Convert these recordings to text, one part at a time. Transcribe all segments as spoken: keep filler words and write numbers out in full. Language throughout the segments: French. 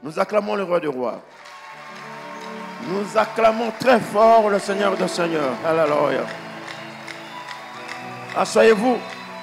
Nous acclamons le roi des rois. Nous acclamons très fort le Seigneur des seigneurs. Alléluia. Asseyez-vous.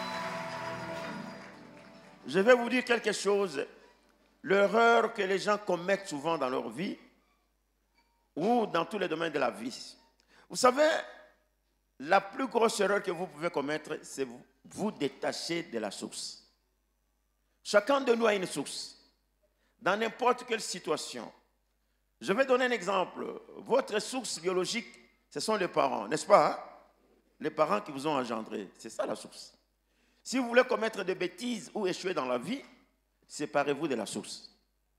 Je vais vous dire quelque chose. L'erreur que les gens commettent souvent dans leur vie ou dans tous les domaines de la vie. Vous savez, la plus grosse erreur que vous pouvez commettre, c'est vous, vous détacher de la source. Chacun de nous a une source. Dans n'importe quelle situation. Je vais donner un exemple. Votre source biologique, ce sont les parents, n'est-ce pas? Hein? Les parents qui vous ont engendré. C'est ça la source. Si vous voulez commettre des bêtises ou échouer dans la vie, séparez-vous de la source.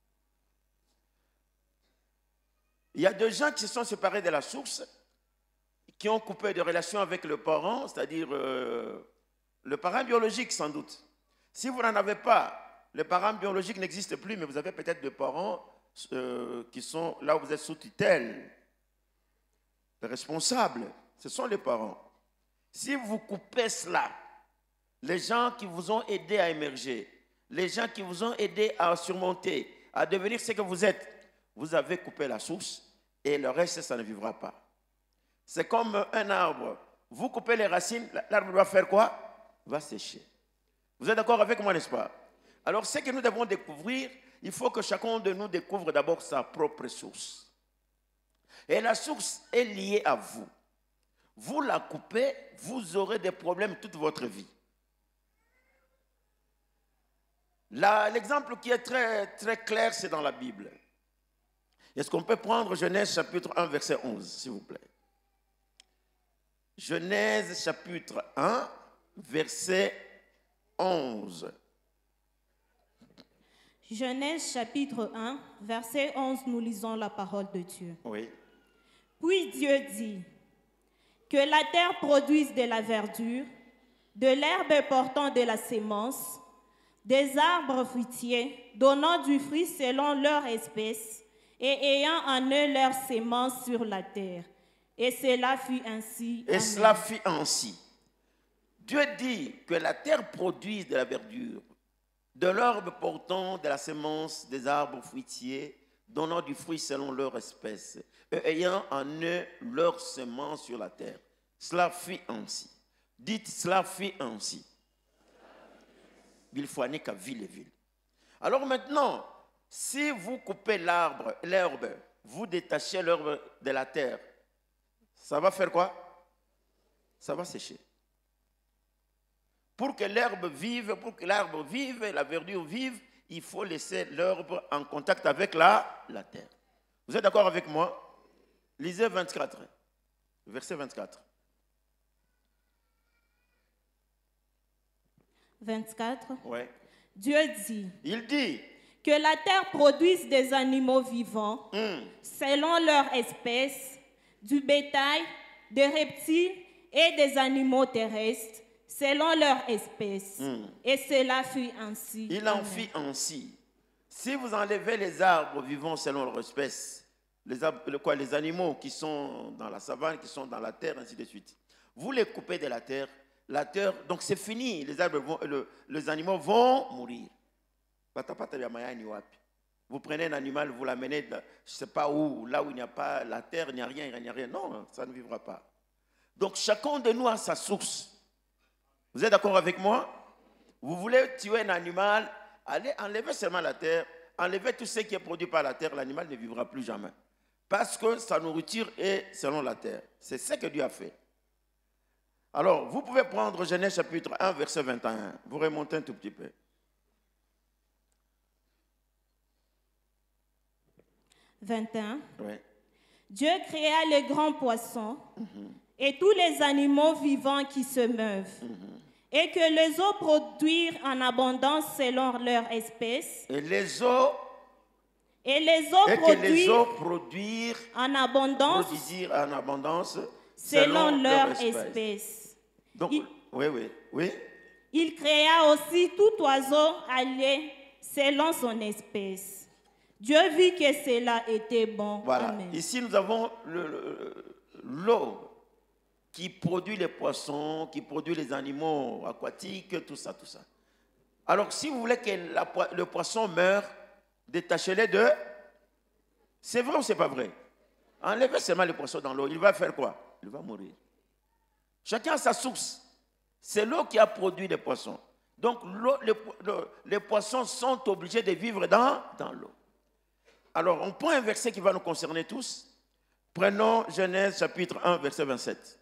Il y a des gens qui se sont séparés de la source, qui ont coupé de relations avec le parent, c'est-à-dire euh, le parent biologique sans doute. Si vous n'en avez pas, le parent biologique n'existe plus, mais vous avez peut-être des parents euh, qui sont là où vous êtes sous tutelle. Les responsables, ce sont les parents. Si vous coupez cela, les gens qui vous ont aidé à émerger, les gens qui vous ont aidé à surmonter, à devenir ce que vous êtes, vous avez coupé la source et le reste, ça ne vivra pas. C'est comme un arbre. Vous coupez les racines, l'arbre doit faire quoi? Va sécher. Vous êtes d'accord avec moi, n'est-ce pas? Alors, ce que nous devons découvrir, il faut que chacun de nous découvre d'abord sa propre source. Et la source est liée à vous. Vous la coupez, vous aurez des problèmes toute votre vie. L'exemple qui est très, très clair, c'est dans la Bible. Est-ce qu'on peut prendre Genèse chapitre un, verset onze, s'il vous plaît? Genèse chapitre un, verset onze. Genèse chapitre un, verset onze, nous lisons la parole de Dieu. Oui. Puis Dieu dit, que la terre produise de la verdure, de l'herbe portant de la sémence, des arbres fruitiers, donnant du fruit selon leur espèce, et ayant en eux leur sémence sur la terre. Et cela fut ainsi. Et Amen. Cela fut ainsi. Dieu dit que la terre produise de la verdure, de l'herbe portant de la sémence, des arbres fruitiers, donnant du fruit selon leur espèce, et ayant en eux leur semence sur la terre. Cela fut ainsi. Dites, cela fut ainsi. Il faut aller qu'à ville et ville. Alors maintenant, si vous coupez l'arbre, l'herbe, vous détachez l'herbe de la terre, ça va faire quoi? Ça va sécher. Pour que l'herbe vive, pour que l'arbre vive, la verdure vive, il faut laisser l'herbe en contact avec la, la terre. Vous êtes d'accord avec moi? Lisez vingt-quatre, verset vingt-quatre. vingt-quatre. Ouais. Dieu dit. Il dit. Que la terre produise des animaux vivants, mm. selon leur espèce, du bétail, des reptiles et des animaux terrestres, selon leur espèce. Mm. Et cela fut ainsi. Il en fit ainsi. Si vous enlevez les arbres vivants selon leur espèce, les, arbres, le, quoi, les animaux qui sont dans la savane, qui sont dans la terre, ainsi de suite, vous les coupez de la terre, la terre, donc c'est fini, les, arbres vont, le, les animaux vont mourir. Vous prenez un animal, vous l'amenez, je ne sais pas où, là où il n'y a pas la terre, il n'y a rien, il n'y a rien. Non, ça ne vivra pas. Donc chacun de nous a sa source. Vous êtes d'accord avec moi? Vous voulez tuer un animal, allez enlever seulement la terre, enlever tout ce qui est produit par la terre, l'animal ne vivra plus jamais. Parce que sa nourriture est selon la terre. C'est ce que Dieu a fait. Alors, vous pouvez prendre Genèse chapitre un, verset vingt et un. Vous remontez un tout petit peu. vingt et un. Oui. Dieu créa les grands poissons mm-hmm. et tous les animaux vivants qui se meuvent, mm-hmm. et que les eaux produisent en abondance selon leur espèce. Et les eaux, et les eaux, et produisent, que les eaux produisent en abondance, produisent en abondance selon, selon leur, leur espèce. espèce. Donc, il, oui, oui, oui. Il créa aussi tout oiseau allié selon son espèce. Dieu vit que cela était bon. Voilà. Amen. Ici, nous avons l'eau qui produit les poissons, qui produit les animaux aquatiques, tout ça, tout ça. Alors, si vous voulez que la, le poisson meure, détachez-les de, C'est vrai ou c'est pas vrai? Enlevez seulement le poisson dans l'eau, il va faire quoi? Il va mourir. Chacun a sa source. C'est l'eau qui a produit les poissons. Donc les, le, les poissons sont obligés de vivre dans, dans l'eau. Alors on prend un verset qui va nous concerner tous. Prenons Genèse chapitre un, verset vingt-sept.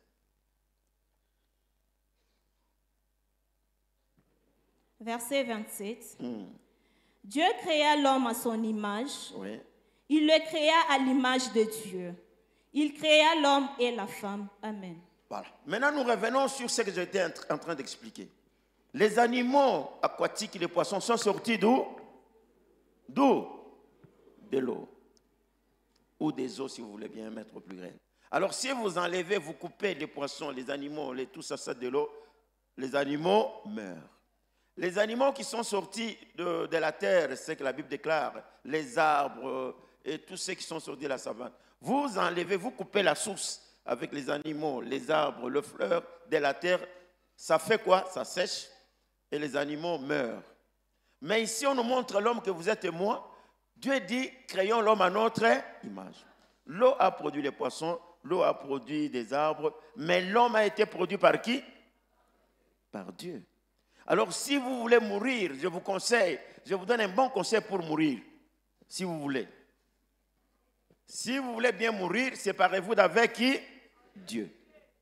Verset vingt-sept. Hmm. Dieu créa l'homme à son image. Oui. Il le créa à l'image de Dieu. Il créa l'homme et la femme. Amen. Voilà. Maintenant, nous revenons sur ce que j'étais en train d'expliquer. Les animaux aquatiques et les poissons sont sortis d'où? D'où? De l'eau. Ou des eaux, si vous voulez bien mettre au pluriel. Alors, si vous enlevez, vous coupez les poissons, les animaux, les, tout ça, ça de l'eau, les animaux meurent. Les animaux qui sont sortis de, de la terre, c'est ce que la Bible déclare, les arbres et tous ceux qui sont sortis de la savane. Vous enlevez, vous coupez la source avec les animaux, les arbres, le fleur de la terre. Ça fait quoi? Ça sèche et les animaux meurent. Mais ici, on nous montre l'homme que vous êtes et moi. Dieu dit, créons l'homme à notre image. L'eau a produit les poissons, l'eau a produit des arbres, mais l'homme a été produit par qui? Par Dieu. Alors, si vous voulez mourir, je vous conseille, je vous donne un bon conseil pour mourir, si vous voulez. Si vous voulez bien mourir, séparez-vous d'avec qui? Dieu.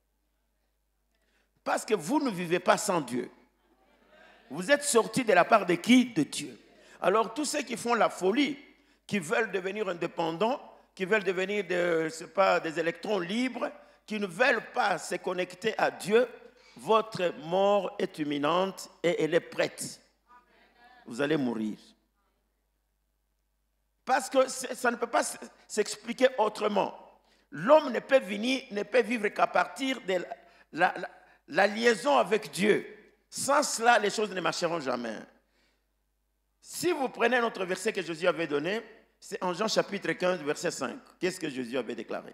Parce que vous ne vivez pas sans Dieu. Vous êtes sortis de la part de qui? De Dieu. Alors, tous ceux qui font la folie, qui veulent devenir indépendants, qui veulent devenir de, je sais pas, des électrons libres, qui ne veulent pas se connecter à Dieu, votre mort est imminente et elle est prête. Vous allez mourir. Parce que ça ne peut pas s'expliquer autrement. L'homme ne peut venir, ne peut vivre qu'à partir de la, la, la liaison avec Dieu. Sans cela, les choses ne marcheront jamais. Si vous prenez notre verset que Jésus avait donné, c'est en Jean chapitre quinze, verset cinq. Qu'est-ce que Jésus avait déclaré?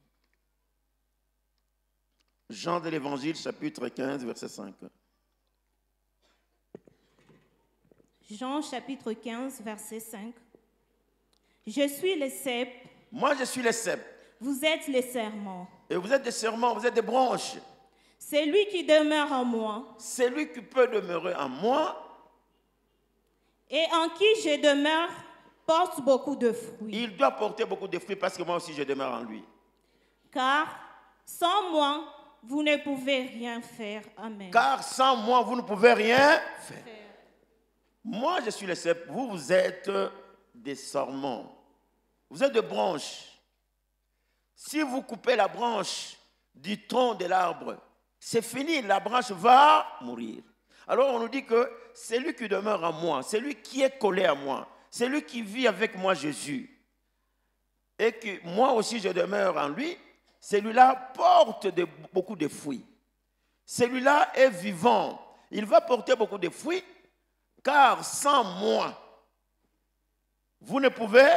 Jean de l'Évangile, chapitre quinze, verset cinq. Jean, chapitre quinze, verset cinq. Je suis le cep. Moi, je suis le cep. Vous êtes les serments. Et vous êtes des serments, vous êtes des branches. C'est lui qui demeure en moi. C'est lui qui peut demeurer en moi. Et en qui je demeure porte beaucoup de fruits. Il doit porter beaucoup de fruits parce que moi aussi je demeure en lui. Car sans moi, vous ne pouvez rien faire. Amen. Car sans moi, vous ne pouvez rien faire. faire. Moi, je suis le cep. Vous, vous êtes des sarments. Vous êtes des branches. Si vous coupez la branche du tronc de l'arbre, c'est fini, la branche va mourir. Alors on nous dit que c'est lui qui demeure en moi, c'est lui qui est collé à moi, c'est lui qui vit avec moi, Jésus. Et que moi aussi je demeure en lui, celui-là porte de, beaucoup de fruits. Celui-là est vivant, il va porter beaucoup de fruits, car sans moi, vous ne pouvez,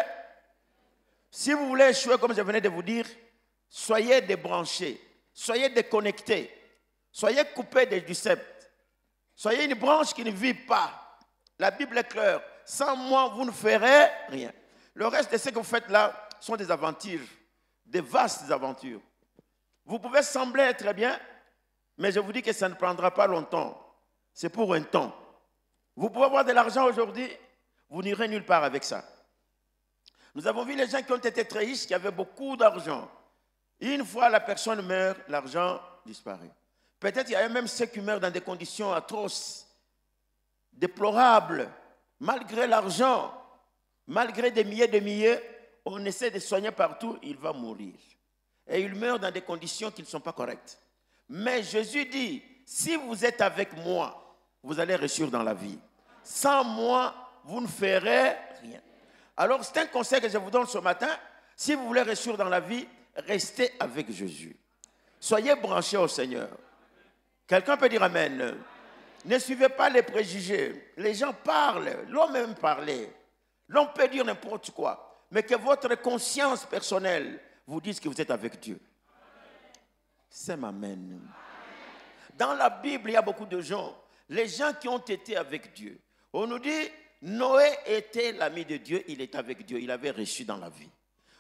si vous voulez échouer, comme je venais de vous dire, soyez débranchés, soyez déconnectés, soyez coupés du cep. Soyez une branche qui ne vit pas. La Bible est claire. Sans moi, vous ne ferez rien. Le reste de ce que vous faites là sont des aventures, des vastes aventures. Vous pouvez sembler être bien, mais je vous dis que ça ne prendra pas longtemps. C'est pour un temps. Vous pouvez avoir de l'argent aujourd'hui, vous n'irez nulle part avec ça. Nous avons vu les gens qui ont été très riches, qui avaient beaucoup d'argent. Une fois la personne meurt, l'argent disparaît. Peut-être il y a même ceux qui meurent dans des conditions atroces, déplorables. Malgré l'argent, malgré des milliers de milliers, on essaie de soigner partout, il va mourir. Et il meurt dans des conditions qui ne sont pas correctes. Mais Jésus dit, si vous êtes avec moi, vous allez réussir dans la vie. Sans moi, vous ne ferez rien. Alors c'est un conseil que je vous donne ce matin. Si vous voulez réussir dans la vie, restez avec Jésus. Soyez branchés au Seigneur. Quelqu'un peut dire Amen. Amen. Ne suivez pas les préjugés. Les gens parlent, l'homme aime parler. L'homme peut dire n'importe quoi. Mais que votre conscience personnelle vous dise que vous êtes avec Dieu. C'est Amen. Amen. Dans la Bible, il y a beaucoup de gens. Les gens qui ont été avec Dieu. On nous dit, Noé était l'ami de Dieu, il était avec Dieu, il avait reçu dans la vie.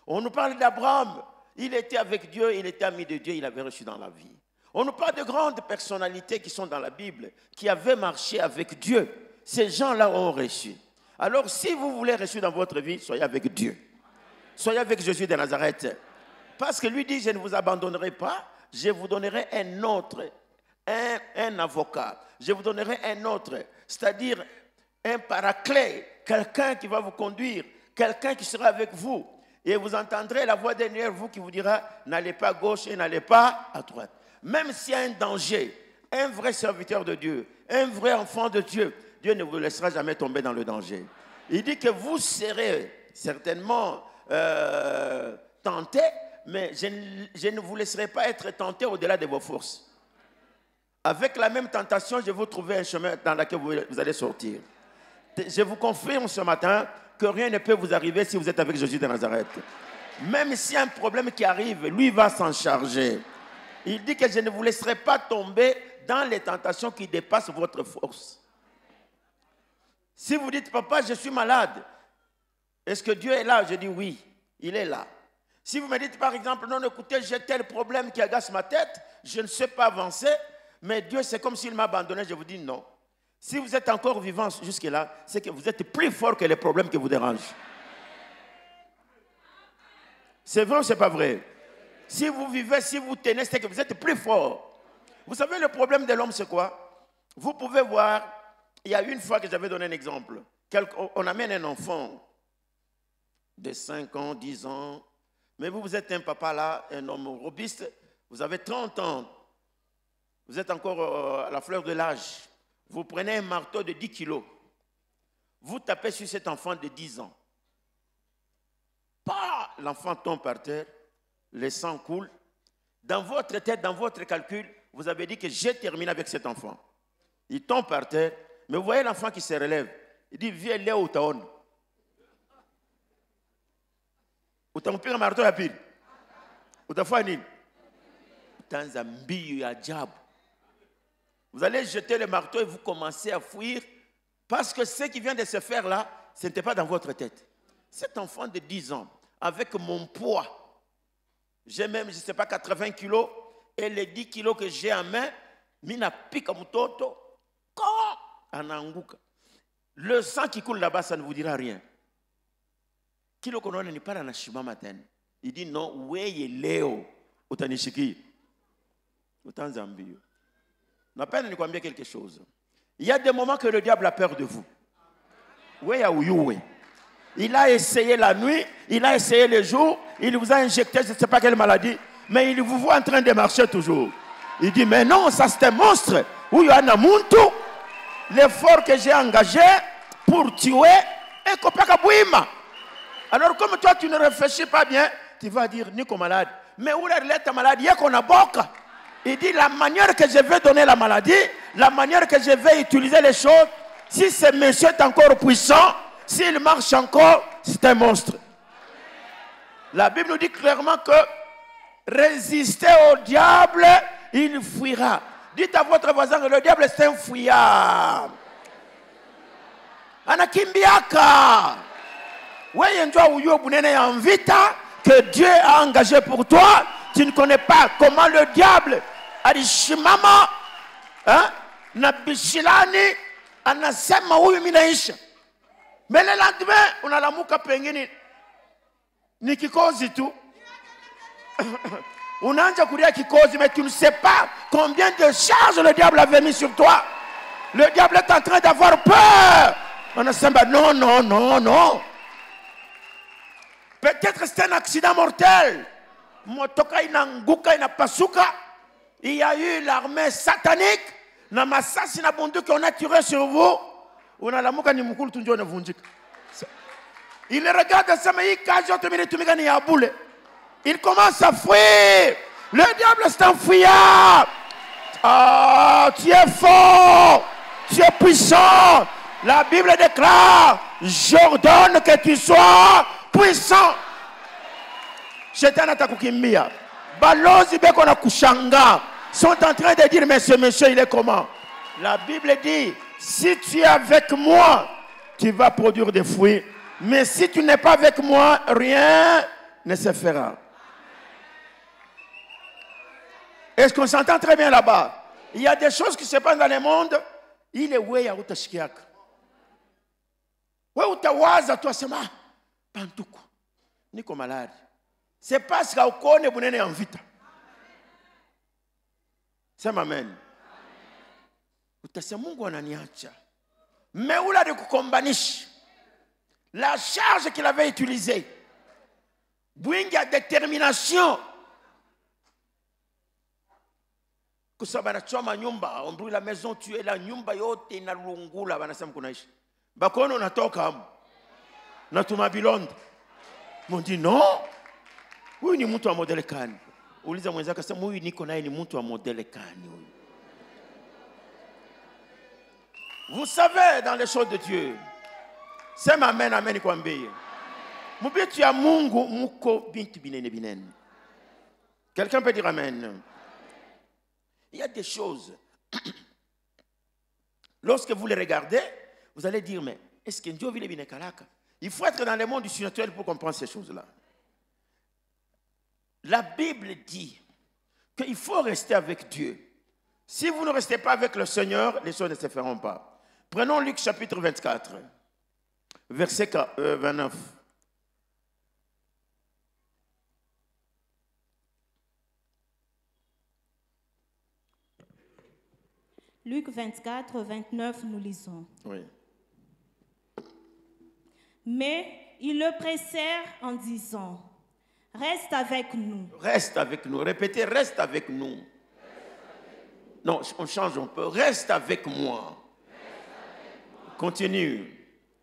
On nous parle d'Abraham. Il était avec Dieu, il était ami de Dieu, il avait reçu dans la vie. On nous parle de grandes personnalités qui sont dans la Bible, qui avaient marché avec Dieu. Ces gens-là ont reçu. Alors, si vous voulez reçu dans votre vie, soyez avec Dieu. Soyez avec Jésus de Nazareth. Parce que lui dit, je ne vous abandonnerai pas, je vous donnerai un autre, un, un avocat. Je vous donnerai un autre, c'est-à-dire un paraclet, quelqu'un qui va vous conduire, quelqu'un qui sera avec vous. Et vous entendrez la voix derrière vous qui vous dira, n'allez pas à gauche et n'allez pas à droite. Même s'il y a un danger, un vrai serviteur de Dieu, un vrai enfant de Dieu, Dieu ne vous laissera jamais tomber dans le danger. Il dit que vous serez certainement euh, tentés, mais je ne, je ne vous laisserai pas être tentés au-delà de vos forces. Avec la même tentation, je vais vous trouver un chemin dans lequel vous, vous allez sortir. Je vous confirme ce matin que rien ne peut vous arriver si vous êtes avec Jésus de Nazareth. Même s'il y a un problème qui arrive, lui va s'en charger. Il dit que je ne vous laisserai pas tomber dans les tentations qui dépassent votre force. Si vous dites, papa, je suis malade, est-ce que Dieu est là? Je dis oui, il est là. Si vous me dites par exemple, non, écoutez, j'ai tel problème qui agace ma tête, je ne sais pas avancer, mais Dieu, c'est comme s'il m'a abandonné, je vous dis non. Si vous êtes encore vivant jusque-là, c'est que vous êtes plus fort que les problèmes qui vous dérangent. C'est vrai ou c'est pas vrai? Si vous vivez, si vous tenez, c'est que vous êtes plus fort. Vous savez, le problème de l'homme, c'est quoi? Vous pouvez voir, il y a une fois que j'avais donné un exemple. On amène un enfant de cinq ans, dix ans, mais vous, vous êtes un papa là, un homme robuste, vous avez trente ans, vous êtes encore à la fleur de l'âge. Vous prenez un marteau de dix kilos, vous tapez sur cet enfant de dix ans. Pas, l'enfant tombe par terre, le sang coule. Dans votre tête, dans votre calcul, vous avez dit que j'ai terminé avec cet enfant. Il tombe par terre, mais vous voyez l'enfant qui se relève. Il dit, viens là où t'as on. Où t'as un marteau à pile. Où t'as fait un île. Vous allez jeter le marteau et vous commencez à fuir parce que ce qui vient de se faire là, ce n'était pas dans votre tête. Cet enfant de dix ans, avec mon poids, j'ai même, je ne sais pas, quatre-vingts kilos, et les dix kilos que j'ai en main, mina pika mutoto, ananguka. Le sang qui coule là-bas, ça ne vous dira rien. Kilo kono ni para na shima matin. Il dit non, weye leo utanishiki. Utanzambio. Na peine de combien quelque chose. Il y a des moments que le diable a peur de vous. Weye ouyouwe. Il a essayé la nuit, il a essayé le jour, il vous a injecté je ne sais pas quelle maladie, mais il vous voit en train de marcher toujours. Il dit mais non, ça c'est un monstre. L'effort que j'ai engagé pour tuer est kopakabouima. Alors comme toi tu ne réfléchis pas bien, tu vas dire Nico malade. Mais où est ta maladie? Il dit la manière que je vais donner la maladie, la manière que je vais utiliser les choses, si ce monsieur est encore puissant, s'il marche encore, c'est un monstre. La Bible nous dit clairement que résister au diable, il fuira. Dites à votre voisin que le diable c'est un fuyard. Anakimbiaka. Que Dieu a engagé pour toi, tu ne connais pas comment le diable a dit shimama, hein, na bishilani, anasema huyu minaisha. Mais le lendemain, on a la mouka pengini, ni kikozi tu. On a déjà couru à kikozi, mais tu ne sais pas combien de charges le diable avait mis sur toi. Le diable est en train d'avoir peur. On a dit non, non, non, non. Peut-être c'est un accident mortel. Motoka inanguka inapasuka. Il y a eu l'armée satanique. Na masasi na bunduki on a tiré sur vous. On a la mouka ni mukulu tunjo na vunjika. Il regarde ça mais il cache autre minute tumika ni yaboule. Il commence à fuir. Le diable c'est un fuyard. Ah, tu es fort. Tu es puissant. La Bible déclare, j'ordonne que tu sois puissant. Shetana takukimbia. Balozi beko na kushanga sont en train de dire mais ce monsieur il est comment? La Bible dit si tu es avec moi, tu vas produire des fruits. Mais si tu n'es pas avec moi, rien ne se fera. Est-ce qu'on s'entend très bien là-bas? Il y a des choses qui se passent dans le monde. Il est où ya utashikiaka. Wewe utawaza tu asema pantuku. Niko malari. C'est parce que ukone bunene en vita. Sema amen. Utasema Mungu ananiacha. Mais où l'a de kukombanisha. La charge qu'il avait utilisée. Bwingi ya détermination. Kusa banachoma nyumba, on brûle la maison, tu es la nyumba yote inalungula banasema kunaishi. Bakono unatoka hapo. Na tumabilondo. Mon dit non. Huyu ni mtu wa modele kani. Uliza mwenzako sema huyu niko naye ni mtu wa modele kani huyu. Vous savez dans les choses de Dieu. Sema amen amen nikwambie. Mubitu ya Mungu muko bintu binene binene. Quelqu'un peut dire amen. Il y a des choses. Lorsque vous les regardez, vous allez dire mais est-ce que Dieu vit les binekalaka? Il faut être dans le monde du surnaturel pour comprendre ces choses-là. La Bible dit qu'il faut rester avec Dieu. Si vous ne restez pas avec le Seigneur, les choses ne se feront pas. Prenons Luc chapitre vingt-quatre, verset vingt-neuf. Luc vingt-quatre, vingt-neuf, nous lisons. Oui. Mais ils le pressèrent en disant, reste avec nous. Reste avec nous. Répétez, reste avec nous. Reste avec nous. Non, on change un peu. Reste avec moi. Reste avec moi. Continue.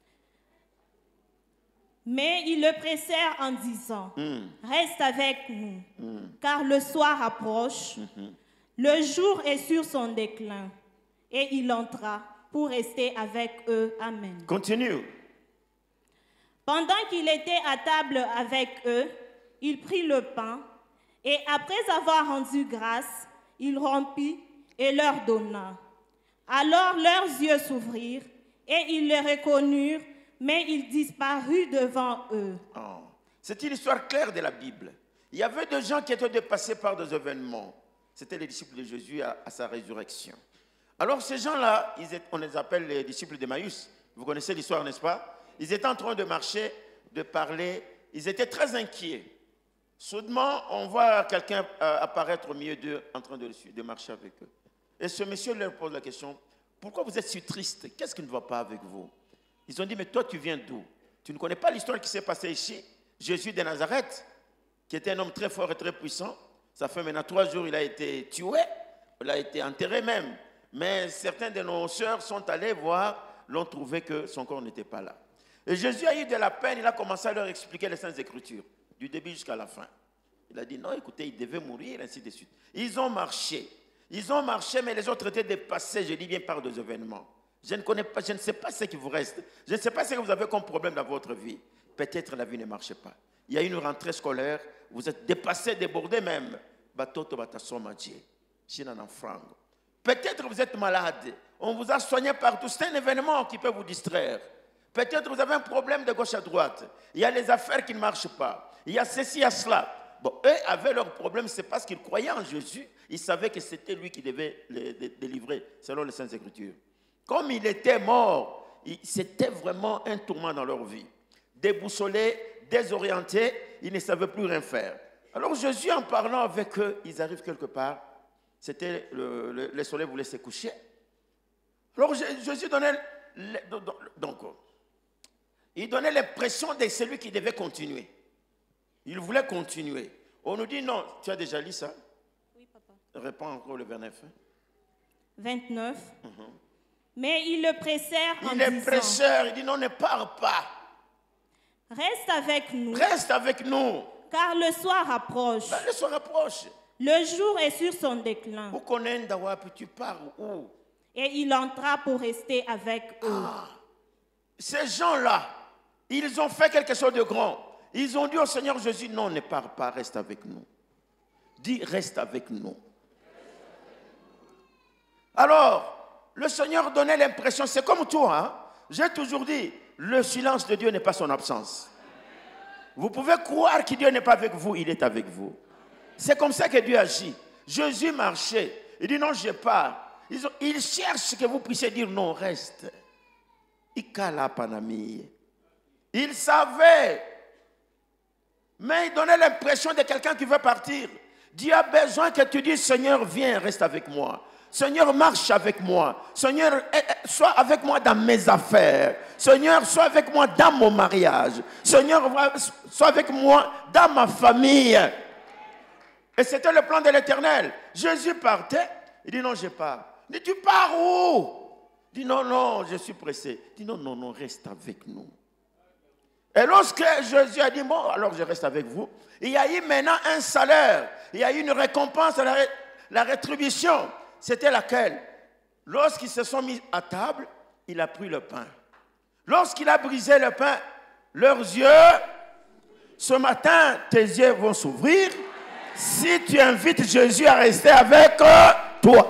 Mais ils le pressèrent en disant, mm. reste avec nous, mm. car le soir approche, mm-hmm. le jour est sur son déclin. Et il entra pour rester avec eux. Amen. Continue. Pendant qu'il était à table avec eux, il prit le pain et après avoir rendu grâce, il rompit et leur donna. Alors leurs yeux s'ouvrirent et ils le reconnurent, mais il disparut devant eux. Oh. C'est une histoire claire de la Bible. Il y avait des gens qui étaient dépassés par des événements. C'était les disciples de Jésus à, à sa résurrection. Alors ces gens-là, on les appelle les disciples d'Emmaüs. Vous connaissez l'histoire, n'est-ce pas? Ils étaient en train de marcher, de parler. Ils étaient très inquiets. Soudainement, on voit quelqu'un euh, apparaître au milieu d'eux, en train de, de marcher avec eux. Et ce monsieur leur pose la question, pourquoi vous êtes si triste? Qu'est-ce qui ne va pas avec vous? Ils ont dit, mais toi, tu viens d'où? Tu ne connais pas l'histoire qui s'est passée ici? Jésus de Nazareth, qui était un homme très fort et très puissant. Ça fait maintenant trois jours, il a été tué. Il a été enterré même. Mais certains de nos sœurs sont allés voir, l'ont trouvé que son corps n'était pas là. Et Jésus a eu de la peine, il a commencé à leur expliquer les Saintes Écritures, du début jusqu'à la fin. Il a dit, non, écoutez, il devait mourir, ainsi de suite. Ils ont marché. Ils ont marché, mais les autres étaient dépassés, je dis bien, par des événements. Je ne connais pas, je ne sais pas ce qui vous reste. Je ne sais pas ce que vous avez comme problème dans votre vie. Peut-être la vie ne marche pas. Il y a une rentrée scolaire, vous êtes dépassé, débordé même. Peut-être vous êtes malade. On vous a soigné partout. C'est un événement qui peut vous distraire. Peut-être vous avez un problème de gauche à droite. Il y a les affaires qui ne marchent pas. Il y a ceci, il y a cela. Bon, eux avaient leur problème, c'est parce qu'ils croyaient en Jésus. Ils savaient que c'était lui qui devait les délivrer, selon les Saintes Écritures. Comme il était mort, c'était vraiment un tourment dans leur vie. Déboussolés, désorientés, ils ne savaient plus rien faire. Alors Jésus, en parlant avec eux, ils arrivent quelque part. C'était le, le, le soleil voulait se coucher. Alors Jésus donnait, donc, il donnait l'impression de celui qui devait continuer. Il voulait continuer. On nous dit non. Tu as déjà lu ça? Oui, papa. Réponds encore le vingt-neuf. vingt-neuf. Mm-hmm. Mais ils le pressèrent en il disant... Il est presseur, il dit non, ne pars pas. Reste avec nous. Reste avec nous. Car le soir approche. Ben, le soir approche. Le jour est sur son déclin. Tu pars où? Et il entra pour rester avec eux. Ah, ces gens-là, ils ont fait quelque chose de grand. Ils ont dit au Seigneur Jésus, non, ne pars pas, reste avec nous. Dis, reste avec nous. Alors, le Seigneur donnait l'impression, c'est comme toi, hein? J'ai toujours dit, le silence de Dieu n'est pas son absence. Vous pouvez croire que Dieu n'est pas avec vous, il est avec vous. C'est comme ça que Dieu agit. Jésus marchait. Il dit non, je pars. Il cherche que vous puissiez dire non, reste. Il savait, mais il donnait l'impression de quelqu'un qui veut partir. Dieu a besoin que tu dises, Seigneur, viens, reste avec moi. Seigneur, marche avec moi. Seigneur, sois avec moi dans mes affaires. Seigneur, sois avec moi dans mon mariage. Seigneur, sois avec moi dans ma famille. Et c'était le plan de l'Éternel. Jésus partait. Il dit non, je pars. Il dit, tu pars où? Il dit non, non, je suis pressé. Il dit non, non, non, reste avec nous. Et lorsque Jésus a dit bon, alors je reste avec vous, il y a eu maintenant un salaire. Il y a eu une récompense, la, ré, la rétribution. C'était laquelle? Lorsqu'ils se sont mis à table, il a pris le pain. Lorsqu'il a brisé le pain, leurs yeux, ce matin, tes yeux vont s'ouvrir si tu invites Jésus à rester avec toi.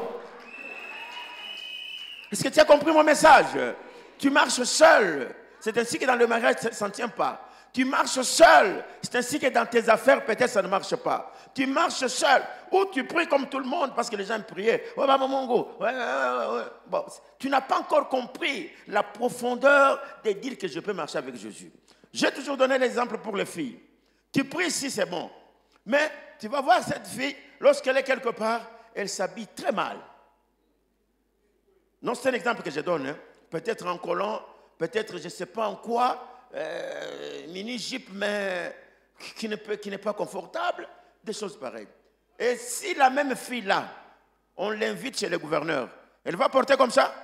Est-ce que tu as compris mon message? Tu marches seul. C'est ainsi que dans le mariage, ça ne tient pas. Tu marches seul. C'est ainsi que dans tes affaires, peut-être ça ne marche pas. Tu marches seul. Ou tu pries comme tout le monde parce que les gens priaient. Ouais, bah, mongo. Ouais, ouais, ouais, ouais. Bon, tu n'as pas encore compris la profondeur de dire que je peux marcher avec Jésus. J'ai toujours donné l'exemple pour les filles. Tu pries ici, c'est bon. Mais tu vas voir cette fille, lorsqu'elle est quelque part, elle s'habille très mal. Non, c'est un exemple que je donne. Hein. Peut-être en collant, peut-être je ne sais pas en quoi, euh, mini-jupe, mais qui n'est qui n'est pas confortable, des choses pareilles. Et si la même fille-là, on l'invite chez le gouverneur, elle va porter comme ça?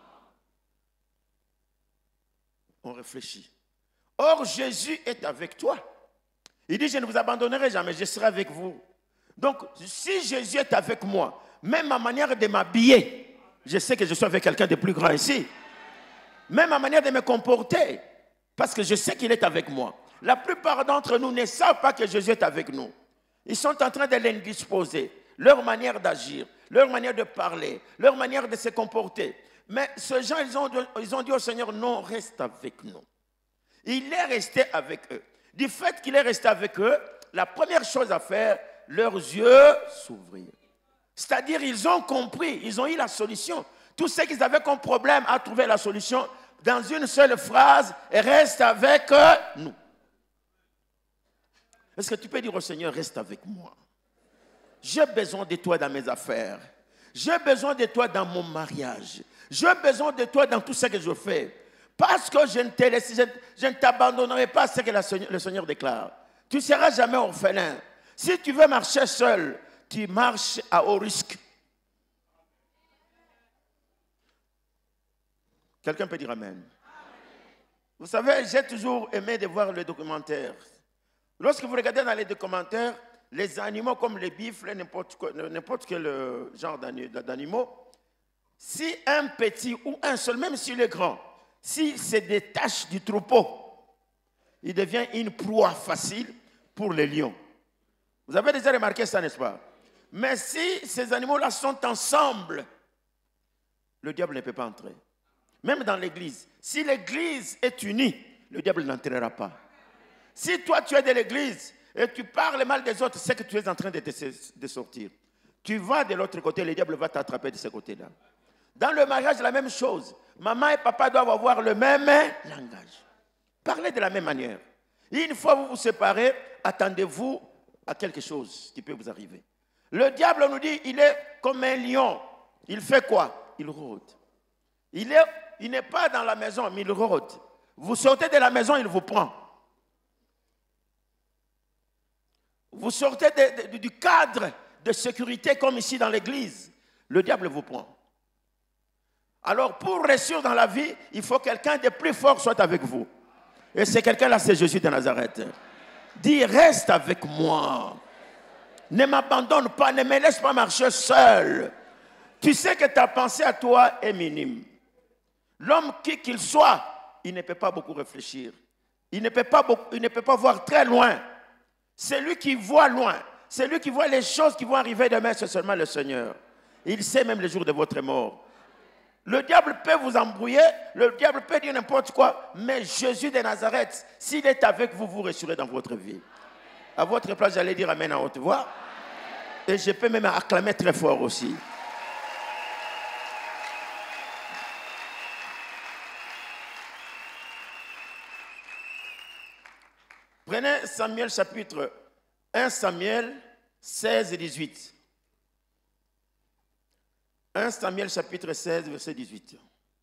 On réfléchit. Or, Jésus est avec toi. Il dit, je ne vous abandonnerai jamais, je serai avec vous. Donc, si Jésus est avec moi, même ma manière de m'habiller, je sais que je suis avec quelqu'un de plus grand ici. Même ma manière de me comporter, parce que je sais qu'il est avec moi. La plupart d'entre nous ne savent pas que Jésus est avec nous. Ils sont en train de l'indisposer. Leur manière d'agir, leur manière de parler, leur manière de se comporter. Mais ces gens, ils ont, ils ont dit au Seigneur, non, reste avec nous. Il est resté avec eux. Du fait qu'il est resté avec eux, la première chose à faire, leurs yeux s'ouvrirent. C'est-à-dire, ils ont compris, ils ont eu la solution. Tout ce qu'ils avaient comme problème à trouver la solution dans une seule phrase, reste avec nous. Est-ce que tu peux dire au Seigneur, reste avec moi? J'ai besoin de toi dans mes affaires. J'ai besoin de toi dans mon mariage. J'ai besoin de toi dans tout ce que je fais. Parce que je ne te laisse, je, je ne t'abandonnerai pas, c'est ce que la Seigneur, le Seigneur déclare. Tu ne seras jamais orphelin. Si tu veux marcher seul, tu marches à haut risque. Quelqu'un peut dire amen. Amen. Vous savez, j'ai toujours aimé de voir le documentaire. Lorsque vous regardez dans les documentaires, les animaux comme les bifles, n'importe quel genre d'animaux, si un petit ou un seul, même s'il est grand, s'il se détache du troupeau, il devient une proie facile pour les lions. Vous avez déjà remarqué ça, n'est-ce pas? Mais si ces animaux-là sont ensemble, le diable ne peut pas entrer. Même dans l'église. Si l'église est unie, le diable n'entrera pas. Si toi tu es de l'église et tu parles mal des autres, c'est que tu es en train de, te, de sortir. Tu vas de l'autre côté, le diable va t'attraper de ce côté-là. Dans le mariage, la même chose. Maman et papa doivent avoir le même langage. Parlez de la même manière. Et une fois que vous vous séparez, attendez-vous à quelque chose qui peut vous arriver. Le diable nous dit, il est comme un lion. Il fait quoi? Il rôde. Il est, il n'est pas dans la maison, mais il rôde. Vous sortez de la maison, il vous prend. Vous sortez de, de, du cadre de sécurité comme ici dans l'église. Le diable vous prend. Alors, pour réussir dans la vie, il faut que quelqu'un de plus fort soit avec vous. Et c'est quelqu'un-là, c'est Jésus de Nazareth. Dis, reste avec moi. Ne m'abandonne pas, ne me laisse pas marcher seul. Tu sais que ta pensée à toi est minime. L'homme qui qu'il soit, il ne peut pas beaucoup réfléchir. Il ne peut pas, beaucoup, il ne peut pas voir très loin. C'est lui qui voit loin. C'est lui qui voit les choses qui vont arriver demain, c'est seulement le Seigneur. Il sait même le jour de votre mort. Le diable peut vous embrouiller, le diable peut dire n'importe quoi, mais Jésus de Nazareth, s'il est avec vous, vous resterez dans votre vie. À votre place, j'allais dire amen à haute voix. Et je peux même acclamer très fort aussi. Prenez Samuel chapitre un Samuel seize et dix-huit. un Samuel chapitre seize, verset dix-huit.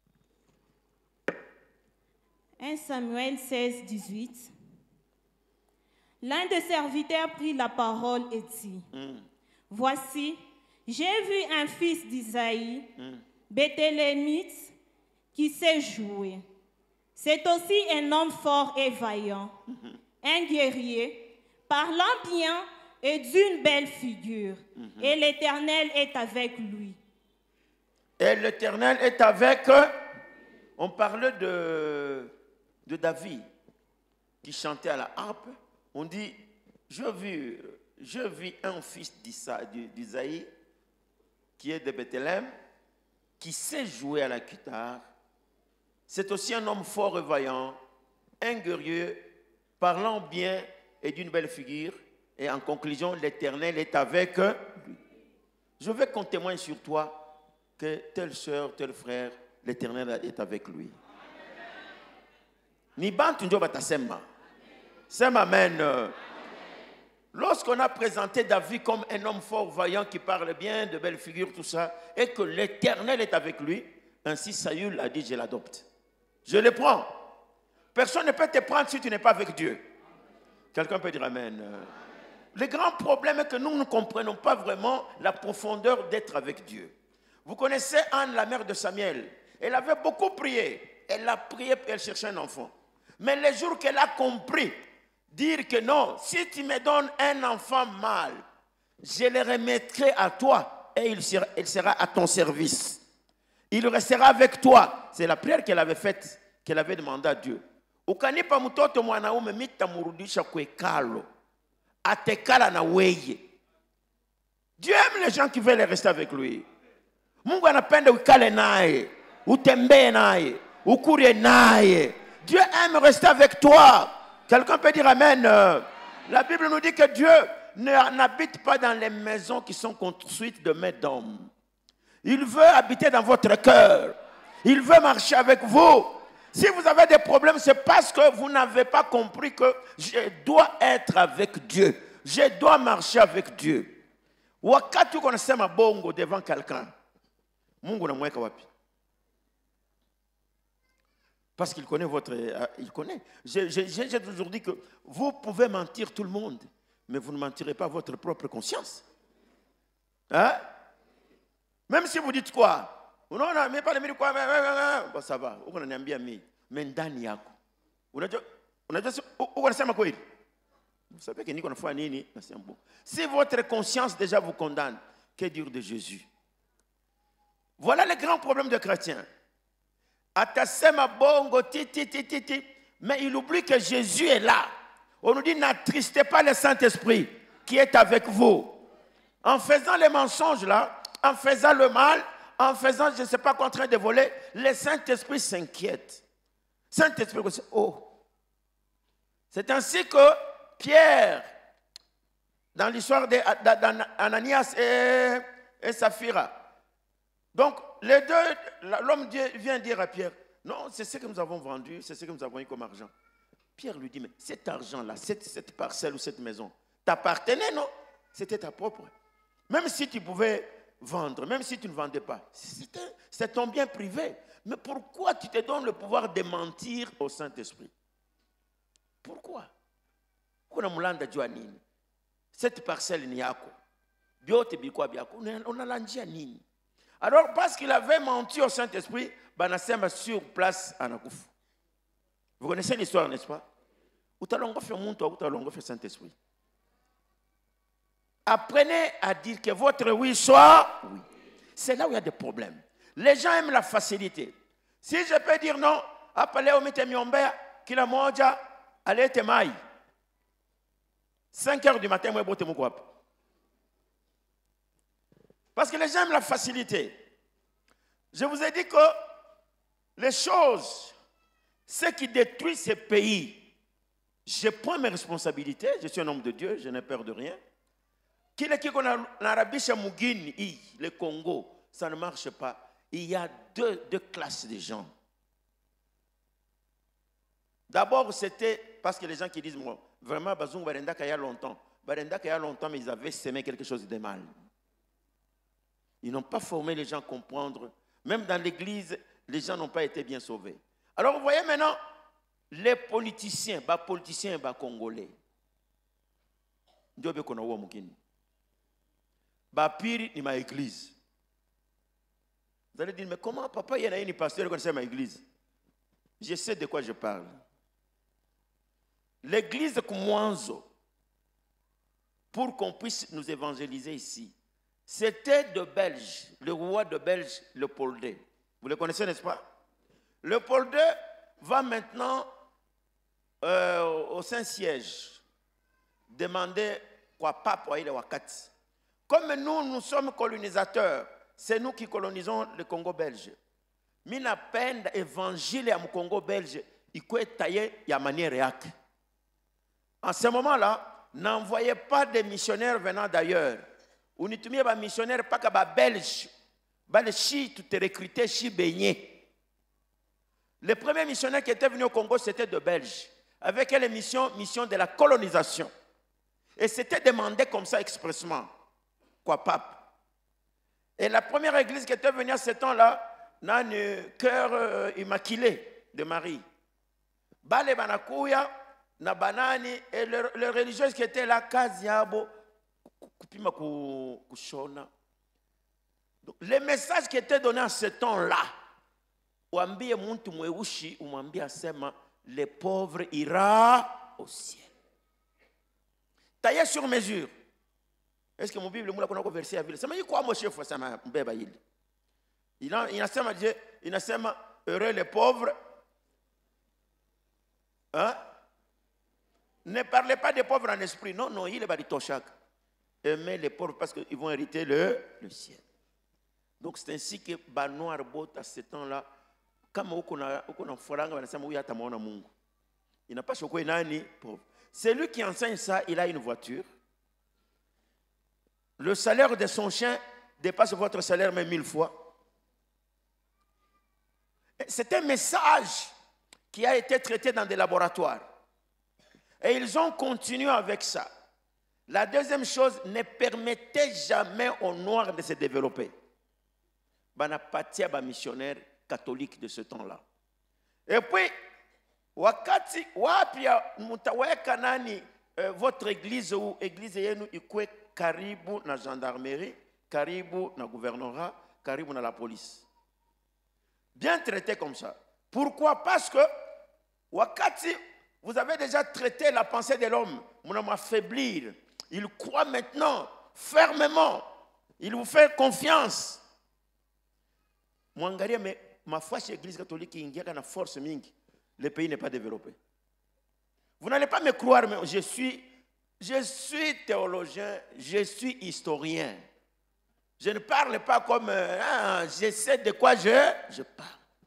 un Samuel seize, dix-huit. L'un des serviteurs prit la parole et dit, mm. Voici, j'ai vu un fils d'Isaïe, mm. Béthélémite, qui sait jouer. C'est aussi un homme fort et vaillant, mm-hmm. un guerrier, parlant bien et d'une belle figure. Mm-hmm. Et l'Éternel est avec lui. Et l'Éternel est avec... On parlait de, de David qui chantait à la harpe. On dit, je vis, je vis un fils d'Isaïe qui est de Bethléem, qui sait jouer à la guitare. C'est aussi un homme fort et vaillant, un guerrier, parlant bien et d'une belle figure. Et en conclusion, l'Éternel est avec lui. Je veux qu'on témoigne sur toi que telle soeur, tel frère, l'Éternel est avec lui. Ni bantu njo batasema. Sema amen. Lorsqu'on a présenté David comme un homme fort, vaillant, qui parle bien, de belles figures, tout ça, et que l'Éternel est avec lui, ainsi Saül a dit, je l'adopte. Je le prends. Personne ne peut te prendre si tu n'es pas avec Dieu. Quelqu'un peut dire amen. Le grand problème est que nous ne comprenons pas vraiment la profondeur d'être avec Dieu. Vous connaissez Anne, la mère de Samuel. Elle avait beaucoup prié. Elle a prié pour elle chercher un enfant. Mais le jour qu'elle a compris, dire que non, si tu me donnes un enfant mâle, je le remettrai à toi et il sera, il sera à ton service. Il restera avec toi. C'est la prière qu'elle avait faite, qu'elle avait demandé à Dieu. Ukanipa mtoto mwanaume mitamurudisha kwekalo. Atekala na weye. Dieu aime les gens qui veulent rester avec lui. Mungu anapenda ukale naye, utembee naye, ukurie naye. Dieu aime rester avec toi. Quelqu'un peut dire amen. La Bible nous dit que Dieu n'habite pas dans les maisons qui sont construites de mains d'hommes. Il veut habiter dans votre cœur. Il veut marcher avec vous. Si vous avez des problèmes, c'est parce que vous n'avez pas compris que je dois être avec Dieu. Je dois marcher avec Dieu. Wakati unasema bongo devant quelqu'un, Mungu namweka wapi? Parce qu'il connaît votre... Il connaît. J'ai toujours dit que vous pouvez mentir tout le monde, mais vous ne mentirez pas votre propre conscience. Hein? Même si vous dites quoi? Non, mais pas le quoi? Bon, ça va. On a bien mis. Mais ndani yako. Unasema kweli? Vous savez que ni qu'on fait nini, c'est un bon. Si votre conscience déjà vous condamne, que dire de Jésus? Voilà le grand problème des chrétiens. Atasema bongo ti ti ti ti ti, mais il oublie que Jésus est là. On nous dit n'attristez pas le Saint-Esprit qui est avec vous. En faisant les mensonges là, en faisant le mal, en faisant je ne sais pas quoi en train de voler, le Saint-Esprit s'inquiète. Saint-Esprit, oh. C'est ainsi que Pierre, dans l'histoire d'Ananias et, et Saphira, donc les deux, l'homme vient dire à Pierre, non, c'est ce que nous avons vendu, c'est ce que nous avons eu comme argent. Pierre lui dit, mais cet argent-là, cette, cette parcelle ou cette maison, t'appartenait, non? C'était ta propre. Même si tu pouvais vendre, même si tu ne vendais pas, c'est ton bien privé. Mais pourquoi tu te donnes le pouvoir de mentir au Saint-Esprit? Pourquoi? Cette parcelle ni yako. On a l'andia nini. Alors parce qu'il avait menti au Saint-Esprit, banasema sur place anakufu. Vous connaissez l'histoire, n'est-ce pas? Utalongofe muntu ou utalongofe Saint-Esprit. Apprenez à dire que votre oui soit oui. C'est là où il y a des problèmes. Les gens aiment la facilité. Si je peux dire non, appelez au mitemiombea, kila moja, allez te mai. cinq heures du matin, moi, bote moukwap. Parce que les gens aiment la facilité. Je vous ai dit que les choses, ce qui détruit ces pays, je prends mes responsabilités, je suis un homme de Dieu, je n'ai peur de rien. Qu'il est qu'on a l'Arabie Chamougine, le Congo, ça ne marche pas. Il y a deux, deux classes de gens. D'abord, c'était parce que les gens qui disent, moi, vraiment, Bazoum Barendaka, il y a longtemps. Barendaka, il y a longtemps, mais ils avaient semé quelque chose de mal. Ils n'ont pas formé les gens à comprendre. Même dans l'église, les gens n'ont pas été bien sauvés. Alors, vous voyez maintenant, les politiciens, les politiciens, les Congolais, Dieu veut qu'on a eu Moukini. Bapiri ni ma église. Vous allez dire, mais comment papa, il y a un pasteur qui connaît ma église? Je sais de quoi je parle. L'église de Koumanzo, pour qu'on puisse nous évangéliser ici, c'était de Belge, le roi de Belge, Léopold deux. Vous le connaissez, n'est-ce pas? Léopold deux va maintenant euh, au Saint-Siège demander quoi pape ou wakati. Comme nous, nous sommes colonisateurs, c'est nous qui colonisons le Congo belge. Mina peine évangile à Congo belge, il faut tailler de manière réac. En ce moment-là, n'envoyez pas des missionnaires venant d'ailleurs. Ou n'y tumiez pas missionnaires pas que les Belges, les chi tout recruté chi baigné. Le premier missionnaire qui était venu au Congo, c'était de Belges, avec les missions, mission de la colonisation. Et c'était demandé comme ça expressement. Quoi, pape? Et la première église qui était venue à ce temps-là, n'a un cœur euh, immaculé de Marie. Bale Banakuya, na banani, et le, le religieux qui était là, Kaziabo, Kupima Kushona. Les messages qui étaient donnés à ce temps-là, Ouambie Muntu Mweushi, Ouambie Asema, les pauvres ira au ciel. Taillé sur mesure. Est-ce que mon Bible m'a qu'on verset à ville? Ça m'a dit quoi, mon chef? Ça m'a bébé il. Il a, il a sema Dieu, il a sema heureux les pauvres. Hein? Ne parlez pas des pauvres en esprit. Non, non, il est bari toshak. Aimez les pauvres parce qu'ils vont hériter le, le ciel. Donc c'est ainsi que Banoir Bot à ce temps-là, comme on a on a foranga, on a sema ouya tamona mungu. Il n'a pas choqué nani pauvre. Celui qui enseigne ça, il a une voiture. Le salaire de son chien dépasse votre salaire même mille fois. C'est un message qui a été traité dans des laboratoires. Et ils ont continué avec ça. La deuxième chose, ne permettez jamais aux Noirs de se développer. Banapatia ba missionnaire catholique de ce temps-là. Et puis, wakati wapia mutaweka nani votre église ou église yenu ikwe karibu na gendarmerie, karibu na gouvernorat, karibu na la police. Bien traité comme ça. Pourquoi? Parce que wakati vous avez déjà traité la pensée de l'homme, mon homme affaiblir. Il croit maintenant fermement. Il vous fait confiance. Mwangalia, mais ma foi chez l'église catholique, il y a une force mingi. Le pays n'est pas développé. Vous n'allez pas me croire, mais je suis, je suis théologien, je suis historien. Je ne parle pas comme, ah, je sais de quoi je, je parle.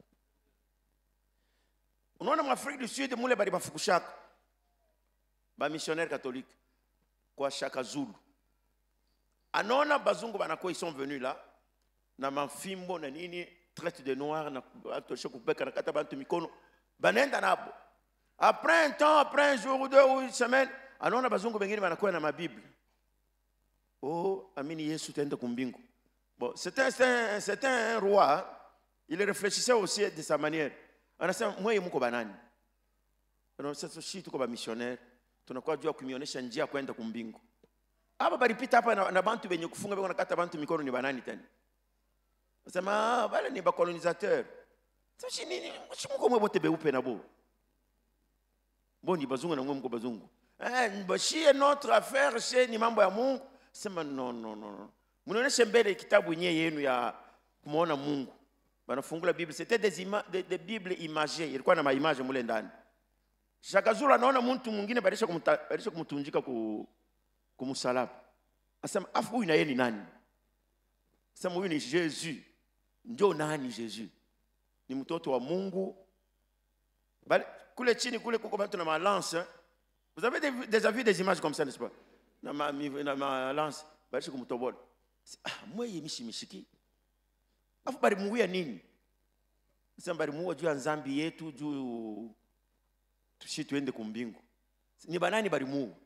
On a en Afrique du Sud, moule bari bafukushak, ba missionnaire catholique, quoi Shaka Zulu. Anona bazungu banako ils sont venus là, na mafimbo na nini traite de noirs na atoshe kupeka na kata bantu mikono, banenda nabo. Après un temps, après un jour ou deux ou une semaine, anona bazungu bengine banako na ma Bible. Oh, amini Yesu tende kumbingu. Bon, c'était un, c'était un roi, il réfléchissait aussi de sa manière. Anasema mwe muko banani? Alors sasa sisi tuko ba missionnaire, tunakuwa jua kumionyesha njia kwenda kumbingu. Hapa balipita hapa na, na bantu benye kufunga beko nakata bantu mikono ni banani tena? Anasema ah, bale ni ba colonisateur. Sasa nini? Mshumuko mwe bote beupe na bo. Boni bazungu na mwe mko bazungu. Eh, bashie notre affaire chez ni mambo ya Mungu. Sema non non non. Munaonesha mbele kitabu yenyewe yenu ya kumuona Mungu. Banafungula Bible, c'était des, des, des Bibles imagées. Ilikuwa na maimage mule ndani. Shaka Zulu anaona mtu mwingine balisha balisha kumtunjika ku kumsalaba. Asema afu huyu na yeye ni nani? Asema huyu ni Jésus. Njo nani Jésus? Ni mtoto wa Mungu. Bale kule chini kule kuko bantu na malance. Vous avez déjà vu des images comme ça, n'est-ce pas? Na ma na ma lance, bali kumtobola. Ah, moi yemishi mishiki. Afu bali muwia nini? Sasa bali muwa juu ya nzambi yetu juu tushi tuende kumbingu. Ni banani bali muwa?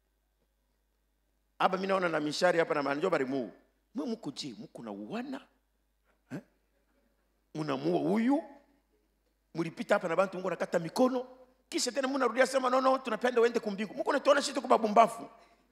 Aba mimi naona na mishari hapa na manjo bali muwa. Mwe muko je, muko na uwana? Eh? Munamuwa huyu? Mulipita hapa na bantu mungu nakata mikono. Kisha tena munarudia sema no no tunapenda uende kumbingu. Muko natoona shito kwa bumbafu.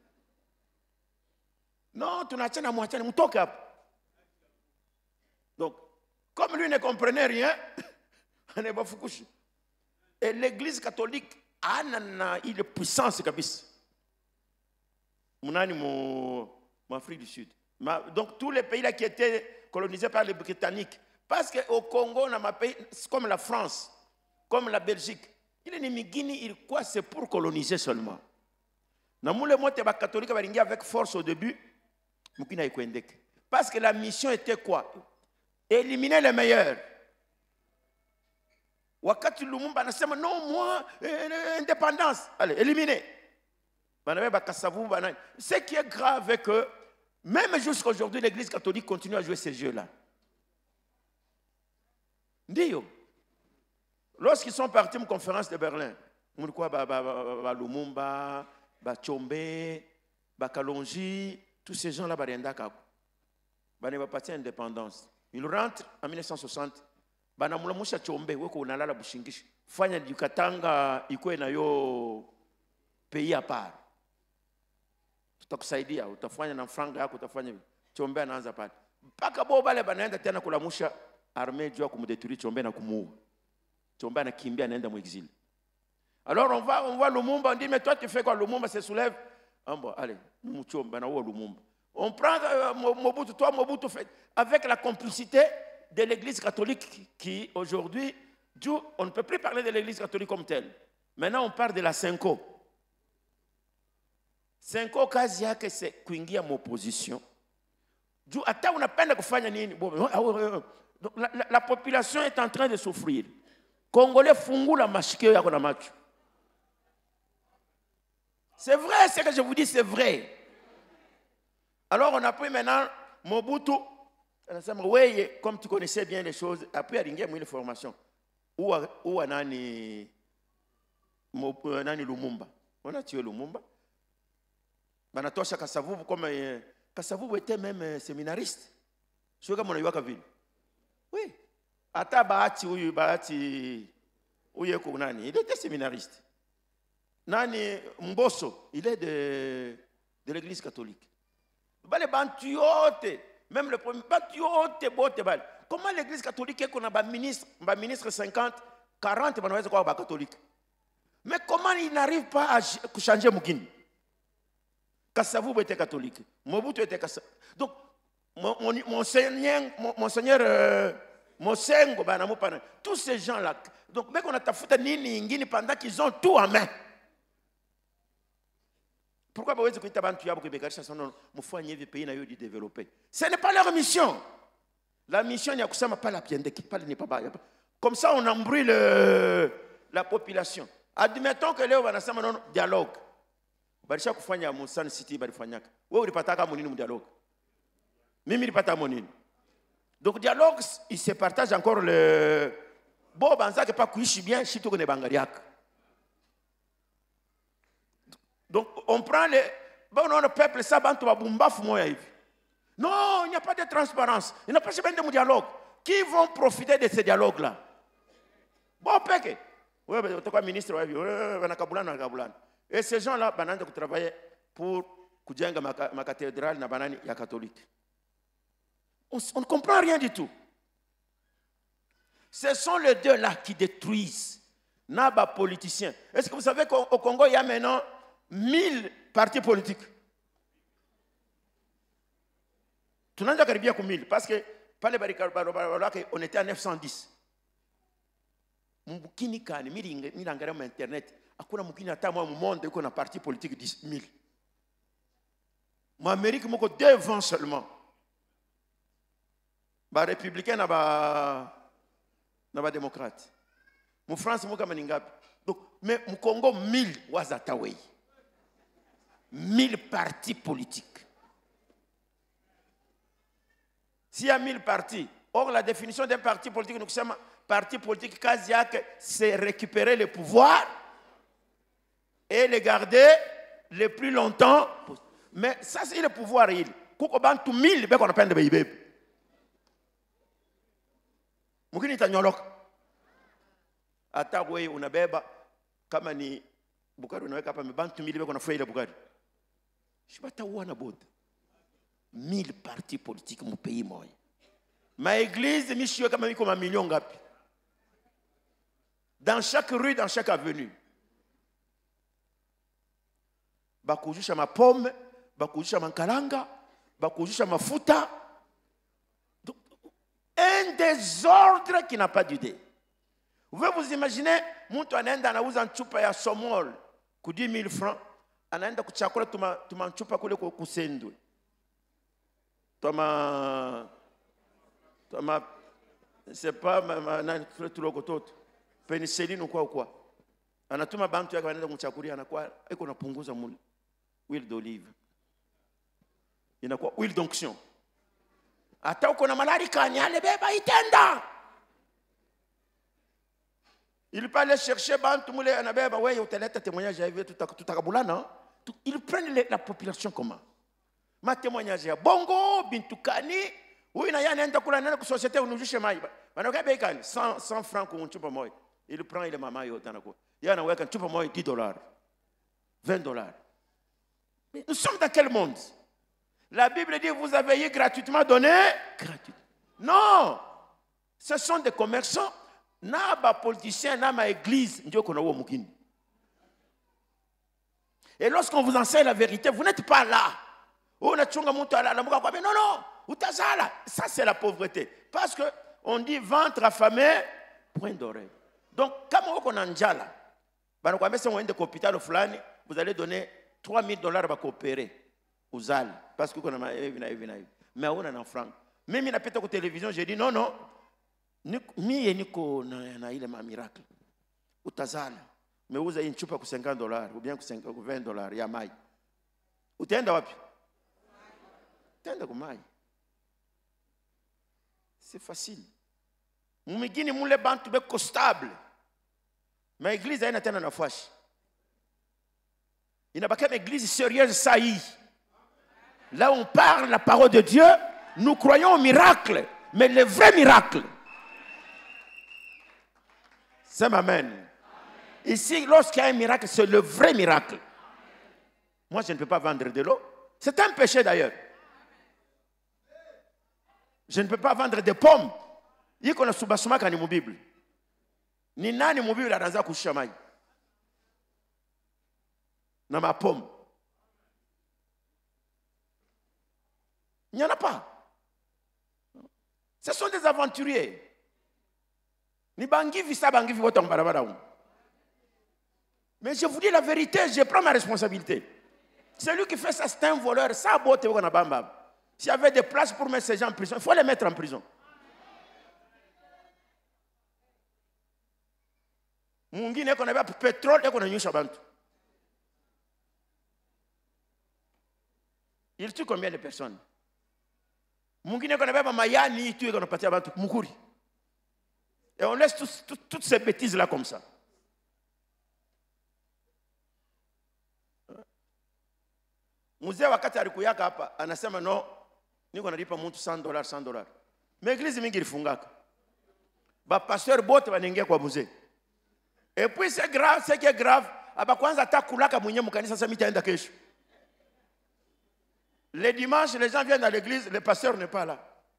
Non, tunaachana muachane mtoke hapa. Donc, comme lui ne comprenait rien, on est bafukushi. Et l'église catholique a une puissance kabisa. Munani mo Afrique du Sud. Donc tous les pays là qui étaient colonisés par les Britanniques, parce qu'au Congo, on a un pays comme la France, comme la Belgique, il est migini, il quoi, c'est pour coloniser seulement. Na moule mote ba catholique ba ringi avec force au début, mukina ikwendeke. Parce que la mission était quoi? Éliminer les meilleurs. Wakati Lumumba anasema non moi euh, indépendance, allez éliminer. Ce qui est grave c'est que même jusqu'à aujourd'hui l'église catholique continue à jouer ces jeux-là. Dio. Lorsqu'ils sont partis à une conférence de Berlin, Lumumba, Tchombe, Kalonji, tous ces gens-là, ils sont partis à l'indépendance. Ils rentrent en mille neuf cent soixante. Banamulamsha Tchombe, weko unalala bushingishi. Fanya Yukatanga ikuwe na yo pays à part. Tutakusaidia, utafanya na franga yako utafanya. Tchombe anaanza pale. Mpaka bo bale banaenda tena kulamusha armée jua kumdetruire Tchombe na kumuua. Tchombe anakimbia anaenda mu exil. Alors on va on voit Lumumba, on dit mais toi tu fais quoi? Lumumba se soulève. Ah bon, allez, nous Tchombe na wo Lumumba. On prend euh, Mobutu, toi Mobutu fait avec la complicité de l'église catholique qui aujourd'hui, on ne peut plus parler de l'église catholique comme telle. Maintenant on parle de la Senko. Senko kazi yake c'est kuingia m'opposition. Juu hata unapenda kufanya nini? Donc la, la, la population est en train de souffrir. Congolais fungula mashikio yako na macho. C'est vrai ce que je vous dis, c'est vrai. Alors on a pris maintenant Mobutu. Comme tu connaissais bien les choses, après il y a une formation. Où où nani nani Lumumba. On a tué Lumumba. Banatosha Kasavubu comme Kasavubu était même séminariste. Je sais comment on a vu. Oui. Ata Bahati ou Bahati ou yeko nani, il était séminariste. Nani Mbosso, il est de de l'église catholique. Bale bantiote, même le premier bantiote bote bale. Comment l'église catholique est qu'on a un ministre, un ministre cinquante, quarante banaweza kwa ba catholique. Mais comment il n'arrive pas à changer Mugini? Kasavubu était catholique, Mobutu était catholique. Donc monseigneur monseigneur euh, Mosengo banamupana, tous ces gens-là. Donc mais qu'on a tafuta nini ngini pendant qu'ils ont tout en main. Pourquoi vous dites que les pays n'ont pas développé? Ce n'est pas leur mission. La mission n'est pas la pas. Comme ça, on embrouille le, la population. Admettons que Léo va un dialogue. Barisha kufanya Musan City barifanyaka. Wewe ulipataka monini mu dialogue. Mimi nilipata monini. Donc dialogue, il se partage encore le bon banza que pas kuishi bien chito kone bangariaka. Donc, on prend les... Bon, on a le peuple, ça, bantu va bumbafu moya hivi. Non, il n'y a pas de transparence. Il n'y a pas de dialogue. Qui vont profiter de ce dialogue-là? Bon, peke. Oui, mais tu es ministre, oui, et ces gens-là, ils travaillent pour kujenga ma cathédrale na banani ya catholique. On ne comprend rien du tout. Ce sont les deux-là qui détruisent. Naba politiciens. Est-ce que vous savez qu'au Congo, il y a maintenant mille partis politiques. Tu n'as pas bien comme mille, parce que on était à neuf cent dix. Mukini kani miri ngara mu internet akuna mukini ata mu monde ko na parti politique dix mille. Mu Amérique moko deux vents seulement. ba républicain na ba na ba démocrate. Mu France mu kama ningapi? Donc mais mu Congo mille wazatawei. mille partis politiques. S'il y a mille partis, or la définition d'un parti politique, nous sommes parti politique Kaziak, c'est récupérer le pouvoir et le garder le plus longtemps. Mais ça, c'est le pouvoir. Il Koukoban tout mille, ben qu'on appelle de bébé. Mukini tanyolok. Atagwe unabeba kama ni Bukari unaweka hapa mbantu mille ben qu'on a fait le Bukari. Je sais pas ta ouana bod. Mille partis politiques mon pays moi. Ma église monsieur kama iko ma million ngapi. Dans chaque rue, dans chaque avenue. Bakujisha ma pomme, bakujisha mankalanga, bakujisha mafuta. Un désordre qui n'a pas d'idée. Vous pouvez vous imaginer, mtu anaenda anauza chupa ya somol ku dix mille francs, anaenda kuchakula tuma tuma chupa kule kusendwe. Toma toma c'est pas ma na tout le côté. Penicilline ou quoi ou quoi. Anatuma bantu yake wanaenda kumchakulia anakuwa iko napunguza muli huile d'olive. Inakuwa huile d'onction. Hata uko na malari kanyale beba itenda. Il peut aller chercher bantu mule anabeba wewe utaleta témoignage hivi tutakabulana. Ils prennent la population comment? Ma témoignage ya bongo bintukani huyu na yana enda kula nenda ku société unujishe mai. Banaoka beikani cent francs kwa chupa moja. Il prend il mama yote anako. Yana weka chupa moja dix dollars. vingt dollars. Mais nous sommes dans quel monde? La Bible dit vous avez eu gratuitement donné gratuitement. Non. Ce sont des commerçants, na ba politiciens, na ma église, ndio kona wo mukini. Et lorsqu'on vous enseigne la vérité, vous n'êtes pas là. On a tchunga mtu ala na muka kwa non non, utazala. Ça c'est la pauvreté. Parce que on dit ventre affamé, point d'oreille. Donc, comme on a njala, vous allez donner trois mille dollars pour coopérer aux Al. Parce que vous avez mais on a un franc. Même si on a télévision, j'ai dit non, non. Mi et Nico, on a eu un miracle. Ou Tazal. Mais vous avez une chupa pour cinquante dollars, ou bien pour vingt dollars, il y a maille. Ou tu es en c'est facile. Mumigini mule bantu be costable. Mais l'église a une na fwashi. Il n'a pas qu'une église sérieuse saillie. Là où on parle la parole de Dieu, nous croyons au miracle, mais le vrai miracle. C'est amen. Ici, lorsqu'il y a un miracle, c'est le vrai miracle. Moi, je ne peux pas vendre de l'eau. C'est un péché d'ailleurs. Je ne peux pas vendre des pommes. Il y a un subasuma dans la Bible. Ni nani mu Bible anaanza kushusha maji na mapomme. Il n'y en a pas. Ce sont des aventuriers. Ni bangivi sa bangivi wote mbarabara huko. Mais je vous dis la vérité, je prends ma responsabilité. Celui qui fait ça, c'est un voleur. Ça botte wako na bamba. S'il y avait des places pour mettre ces gens en prison, il faut les mettre en prison. Mwingine eko na beba pétrole eko na nyusha bantu. Il tue combien de personnes? Mwingine eko na beba mayani tu eko na patia bantu mukuri. Et on laisse tous, tout, toutes ces bêtises là comme ça. Mzee wakati alikuyaka hapa anasema no niko nalipa mtu cent dollars cent dollars. Mais église mingi ilifungaka. Ba pasteur bote wanaingia kwa mzee. Et puis c'est grave, c'est qui est grave. Aba kwanza atakulaka mwenye mkanisa sasa mitaenda kesho. Les dimanches, les gens viennent à l'église, le pasteur n'est pas là.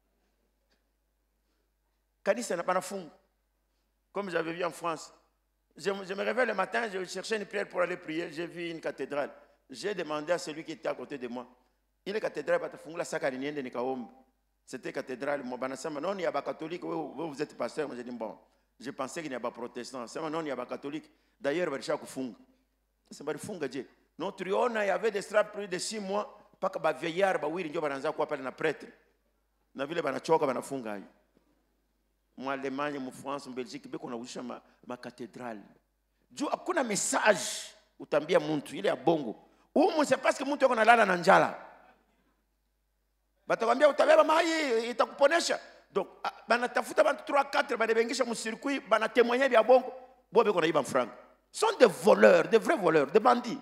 Kanisa n'a pas fungu. Comme j'avais vu en France. Je, je me réveille le matin, je cherchais une prière pour aller prier, j'ai vu une cathédrale. J'ai demandé à celui qui était à côté de moi. Il est cathédrale, la sakarinienne de Nikaombe. C'était cathédrale. Moi, non, il y a pas catholique, vous êtes pasteur. Moi, j'ai dit bon. Je pensais qu'il n'y a pas protestant. C'est non, il n'y a pas catholique. D'ailleurs, il y a funga. C'est pas funga. Notre il y avait des straps plus de six mois. Pas que les vieillards, ils ont quoi parler prêtre. na vile banachoka banafunga hayo. Mu Allemagne, mu France, mu Belgique beko na usha ma, ma cathédrale. Juu hakuna message utambia muntu ile ya bongo. Umu c'est parce que muntu yako nalala na njala. Batakwambia utabeba mai itakuponesha. Donc banatafuta bantu trois quatre banabengisha mu circuit bana témoigner bya bongo. Bo beko na iba franga. Sont des voleurs, des vrais voleurs, des bandits.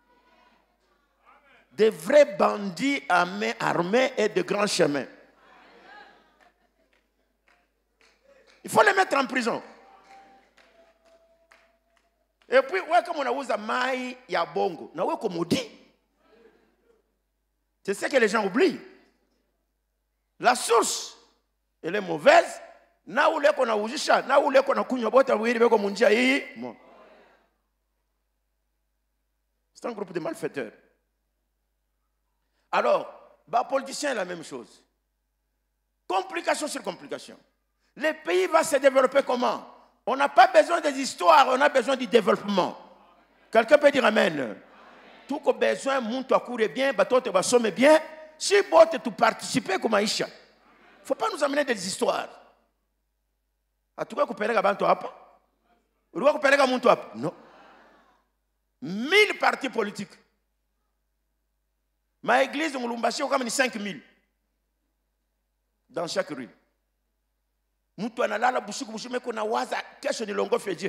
Des vrais bandits armés, armés et de grands chemins. Il faut les mettre en prison. Et puis, ouais, comme on a usé maï, il y a bongo. Na ouais, comme on dit. C'est ce que les gens oublient. La source, elle est mauvaise. Na où l'est qu'on a usé ça, na où l'est qu'on a couigné botte, vous voyez, comme on dit, bon. C'est un groupe de malfaiteurs. Alors, bah, politicien est la même chose. Complication sur complication. Le pays va se développer comment? On n'a pas besoin des histoires, on a besoin du développement. Quelqu'un peut dire amen. Amen. Tout ce besoin, moun tu couru bien, bateau te va sommer bien. Si botte tu participer comme Aïcha. Il ne faut pas nous amener des histoires. En tout cas, vous pouvez faire apa? Vous pouvez faire mon apa? Non. Mille partis politiques. Ma église, on l'a comme cinq mille. Dans chaque rue. Mtu analala bushuku bushume kuna waza kesho ni longo feje.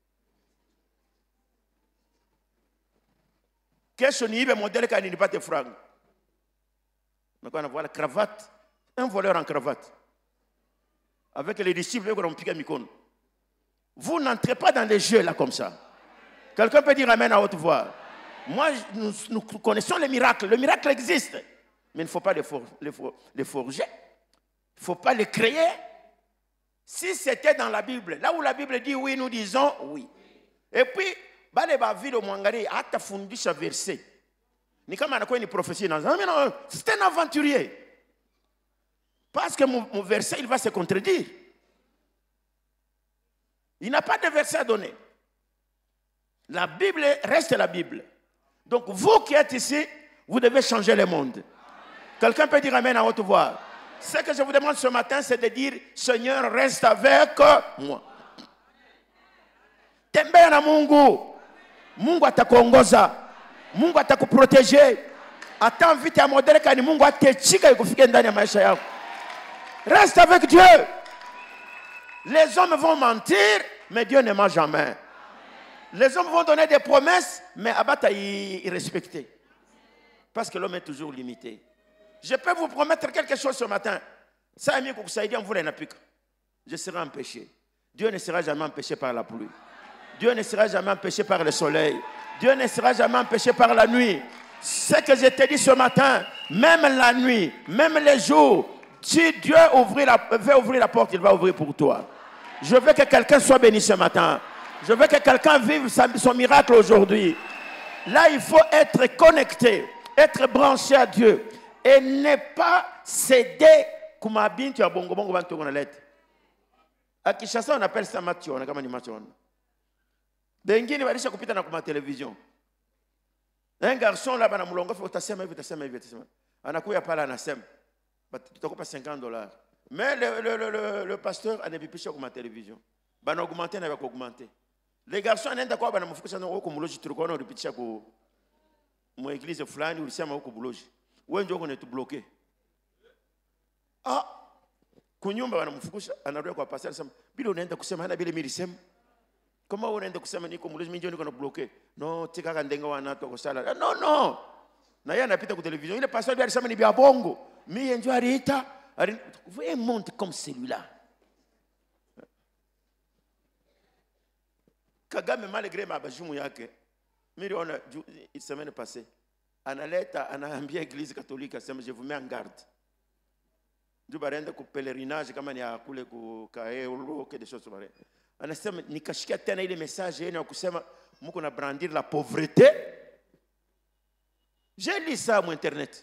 Kesho ni ibe modèle kani nipate franc. Mais quand on voit la cravate, un voleur en cravate. Avec les disciples qui ont piqué Mikono. Vous n'entrez pas dans les jeux là comme ça. Quelqu'un peut dire amen à haute voix. Moi, nous, nous connaissons les miracles. Le miracle existe. Mais il ne faut pas les, for, les, for, les forger. Il ne faut pas les créer. Si c'était dans la Bible, là où la Bible dit oui, nous disons oui. Et puis, ce verset. C'est un aventurier. Parce que mon, mon verset, il va se contredire. Il n'a pas de verset à donner. La Bible reste la Bible. Donc, vous qui êtes ici, vous devez changer le monde. Quelqu'un peut dire amen à haute voix. Ce que je vous demande ce matin, c'est de dire, Seigneur, reste avec moi. Tembea na Mungu. Mungu atakuongoza. Mungu atakuproteger. Ata vite ya modele kani Mungu atechika ikufike ndani ya maisha yako. Reste avec Dieu. Les hommes vont mentir, mais Dieu ne ment jamais. Les hommes vont donner des promesses, mais Abata y respecter. Parce que l'homme est toujours limité. Je peux vous promettre quelque chose ce matin. Ça, je serai empêché. Dieu ne sera jamais empêché par la pluie. Dieu ne sera jamais empêché par le soleil. Dieu ne sera jamais empêché par la nuit. Ce que je t'ai dit ce matin, même la nuit, même les jours, si Dieu ouvrir la, veut ouvrir la porte, il va ouvrir pour toi. Je veux que quelqu'un soit béni ce matin. Je veux que quelqu'un vive son miracle aujourd'hui. Là, il faut être connecté, être branché à Dieu. Et ne pas céder comme à bien tu as bongo bongo bantu on a lettre. À Kinshasa on appelle ça match on a comme animation. Bengine walisha kupita na kuma télévision. Un garçon là bana mulongo fait utasema hivi utasema hivi utasema. Anakuya pala anasema. Tutakupa cinquante dollars. Mais le le le le, le pasteur anabipisha kuma télévision. Bana augmenter na augmenter. Les garçons anaenda kwa bana mfukusha na huko muloji tulikuwa na ripitisha ku mu église fulani ulisema huko buloji. Wewe ndio uko bloqué. Ah, kunyumba wanamfukusha anarudi kwa pastor anasema bila unaenda kusema hana bila mimi sema. Kama unaenda kusema niko mlozi mimi ndio niko na bloqué. No, tika kandenga wana to kusala. No no. Na yeye anapita kwa television. Ile pastor alisema ni bia bongo. Mimi ndio aliita. Vous un monde comme celui-là. Kagame malgré mabajumu yake. Mimi ona semaine passée. Analeta anaambia église catholique asema je vous mets en garde. Ndio barenda ku pèlerinage kama ni kule ku kaeulu que des choses pareilles. Anasema nikashikia tena ile message yenu ya kusema mko na brandir la pauvreté. J'ai lu ça sur internet.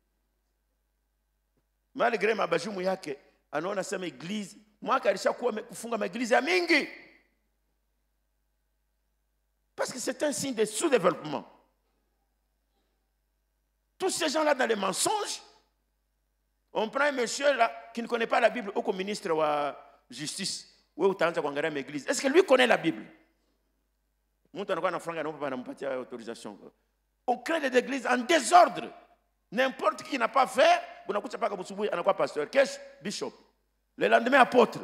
Malgré mabajumu yake anaona sema église mwaka alishakuwa kufunga maeglise ya mingi. Parce que c'est un signe de sous-développement. Tous ces gens-là dans les mensonges, On prend un monsieur là, qui ne connaît pas la Bible, au ministre de la Justice, ou au temps de l'église. Est-ce que lui connaît la Bible? On crée des églises en désordre. N'importe qui n'a pas fait, vous n'avez pas de pasteur, qu'est-ce bishop. Le lendemain, apôtre.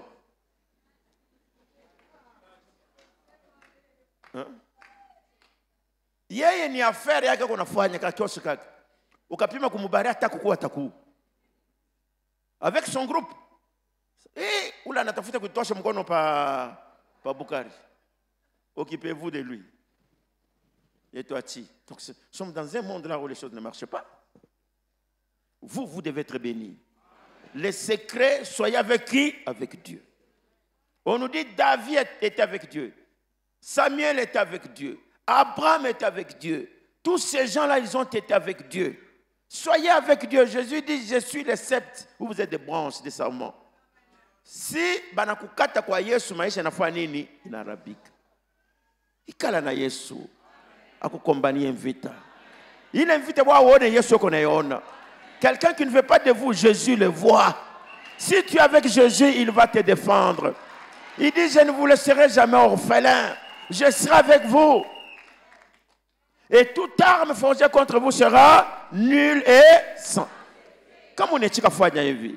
Yeye ni affaire yake kunafanya kakiosi kake. Ukapima kumubari hata kukua taku. Avec son groupe. Et ula anatafuta kuitosha mkono pa pa Bukari. Occupez-vous de lui. Et toi, tu. Donc, nous sommes dans un monde là où les choses ne marchent pas. Vous, vous devez être bénis. Les secrets, soyez avec qui? Avec Dieu. On nous dit David était avec Dieu. Samuel était avec Dieu. Abraham était avec Dieu. Tous ces gens-là, ils ont été avec Dieu. Soyez avec Dieu. Jésus dit, je suis le sceptre. Vous êtes des branches, des sarments. Si banakukata kwa Yesu maisha nafanya nini? Inarabika. Ikala na Yesu. Akukombanie vita. Il invite à voir Yesu konaona. Quelqu'un qui ne veut pas de vous, Jésus le voit. Si tu es avec Jésus, il va te défendre. Il dit, je ne vous laisserai jamais orphelin. Je serai avec vous. Et toute arme forgée contre vous sera nulle et sans. Comme on est tika fanya hivi.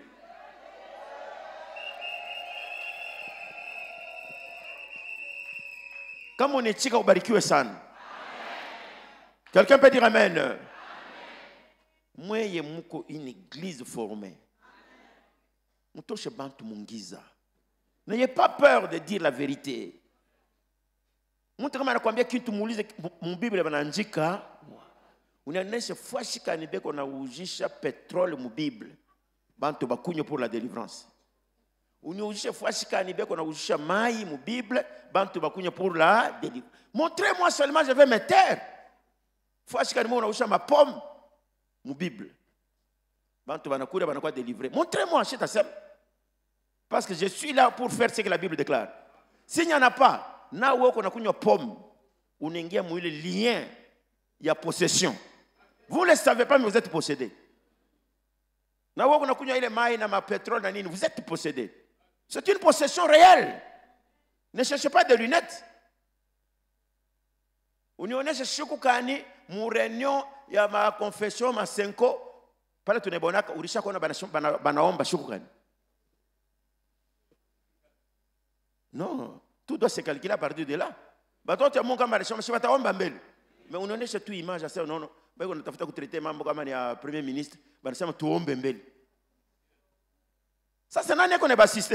Comme on est tika ubarikiwe sana. Quelqu'un peut dire amen. Amen. Moi, je suis une église formée. Je suis bantu mungiza. N'ayez pas peur de dire la vérité. Mtu kama anakuambia kitu muulize mbiblia banaandika. Unaonesha fwashika ni beko na ujisha petrole mbiblia. Bantu bakunyo pour la délivrance. Unaujisha fwashika ni beko na ujisha mai mbiblia, bantu bakunyo pour la délivrance. Montrez-moi seulement, je vais me taire. Fwashika ni mo unaujisha ma pomme mbiblia. Bantu banakuya banakuwa délivré. Montrez-moi chez ta sœur. Parce que je suis là pour faire ce que la Bible déclare. S'il n'y en a pas, na uwe kuna kunywa pomme, unaingia mwile lien ya possession. Vous ne le savez pas, mais vous êtes possédé. Na uwe kuna kunywa ile mai na ma pétrole na nini, vous êtes possédé. C'est une possession réelle. Ne cherchez pas de lunettes. Unioneshe siku kani mu réunion ya ma confession ma cinco pale tunebonaka ulisha kuona bana banaomba siku kani. Non, tout doit se calculer à partir de là. Bato tu monga marisha mshi bataomba mbele. Mais unaonesha tu image asa non non. Bako natafuta kutraiter mambo kama ni ya premier ministre, banasema tuombe mbele. Sasa nani yako ne basiste?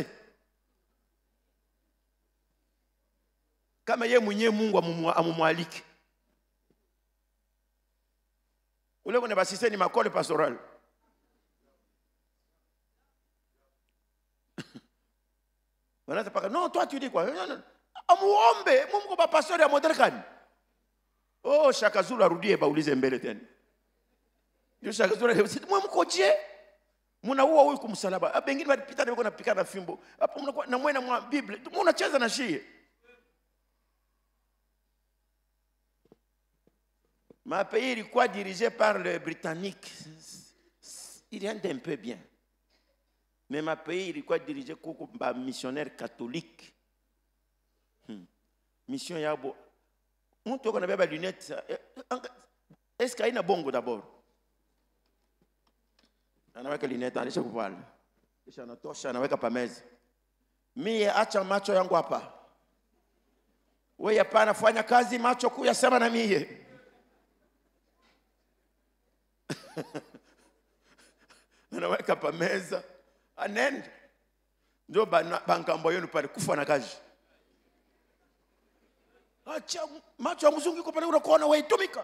Kama yeye mwenyewe Mungu amumwaliki. Ule kone basiste ni makole pastoral. Non, toi tu dis quoi? Amuombe, Mungu ba pasteur ya moderkani. Oh, Shaka Zulu arudie baulize mbele tena. Ndio Shaka Zulu mwe mkoje? Munaua huyu kumsalaba. Bengine walipita na na pika na fimbo. Hapo mnakuwa na mwena mwa Biblia. Mnacheza na shie. Ma pays ilikuwa dirigé par le Britannique. Il est un peu bien. Mais ma pays ilikuwa dirigé par un missionnaire catholique. Hmm. Mission yabo. On te connaît pas lunettes. Est-ce qu'il y a un bongo d'abord? On a des lunettes, on a des cheveux. On a des torches, on a des pamèzes. Mais acha macho yangu hapa. Wewe hapa anafanya kazi macho kuyasema na mie. Anaweka pa meza anende ndio bankambo yenu pale kufa na kazi. Acha macho ya mzungu iko pale unakoona wewe tumika.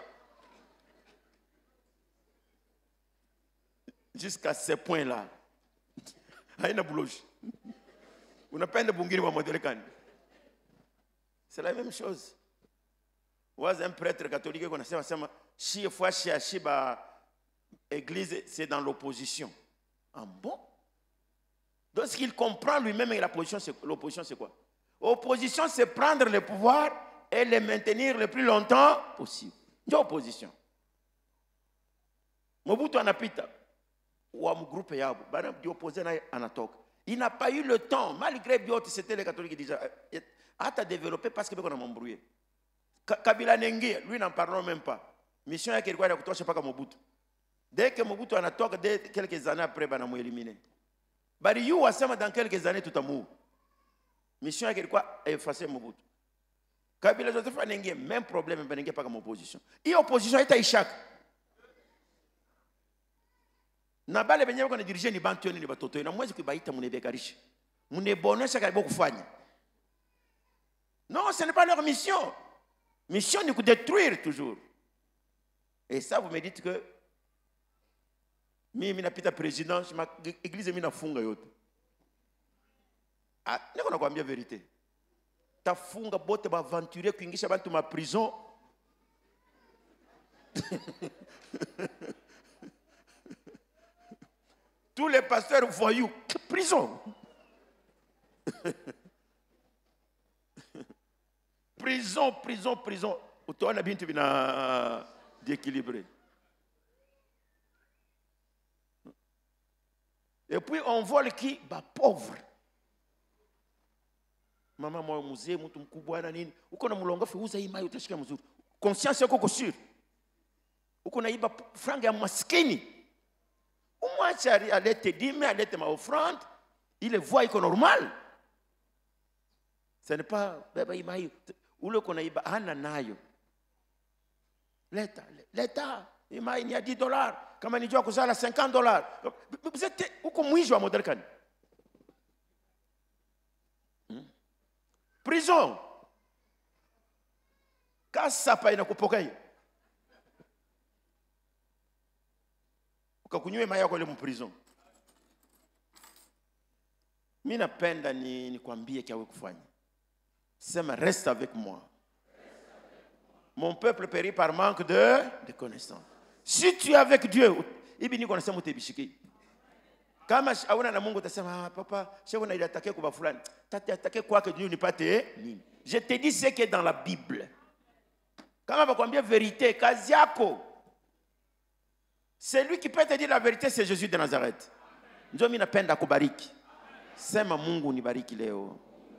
Jusqu'à ce point là. Haina boulogne. Unapenda bungini wa moderekani. C'est la même chose. Was un prêtre catholique qu'on a sema sema shi fois shi shiba église c'est dans l'opposition. Ah bon? Donc ce qu'il comprend lui-même et la position c'est l'opposition c'est quoi? Opposition c'est prendre le pouvoir et le maintenir le plus longtemps possible. C'est opposition. Mobutu anapita. wa mgroupe yabo bana diopose na anatoka. Il n'a pas eu le temps, malgré Biot, c'était les catholiques déjà, à développer parce que on a m'embrouillé. Kabila Nengi, lui n'en parlons même pas. Mission yake ilikuwa ya kutosha paka Mobutu. Dès que Mobutu anatoka, dès quelques années après, bana mu éliminer. Bari yu wasema dans quelques années tutamu. Mission yake ilikuwa effacer Mobutu. Kabila Joseph Nengi, même problème, Benenge paka mon opposition. Et opposition est ishak. Na bale benye bako na dirige ni bantu ni batoto na mwezi kubaita munebekarisha munebonesha karibu kufanya. Non, ce n'est pas leur mission. Mission ni de détruire toujours. Et ça vous me dites que mimi napita président ma église mimi nafunga yote. Ah, niko nakwambia vérité. Tafunga bote ba aventurer kuingisha bantu ma prison. Tous les pasteurs voyous, prison. Prison, prison, prison. On a bien d'équilibrer. Et puis on voit qui bah pauvre. Maman moi musée mtu mkubwa na nini. Uko na mlongo fiuza hii mayo utashika mzuri. Conscience yako iko sûre. Uko na iba franga ya maskini. Moi, allait te dire, mais allait te ma offrande, il le voit, il est normal. Ce n'est pas, où le qu'on a eu, l'État, l'État, il y a dix dollars, comme il dit que ça a cinquante dollars. Vous êtes, où comme moi, je vais à modèle can. Prison. Quand ça paye, n'a pas kunywe maya kwa mu prison. Mimi napenda ni nikwambie kiawe kufanya. Sema reste avec moi. Mon peuple périt par manque de de connaissance. Si tu es avec Dieu, ibi ni connaissance mutebishiki. Kama auna na Mungu utasema ah, papa, shewe na ile attaquer kwa fulani. Tati attaquer kwa que Dieu ni pate nini. Je te dis ce qui est dans la Bible. Kama bakwambia vérité, kazi yako. Celui qui peut te dire la vérité, c'est Jésus de Nazareth. Ndio mimi napenda kubariki. Sema Mungu unibariki leo.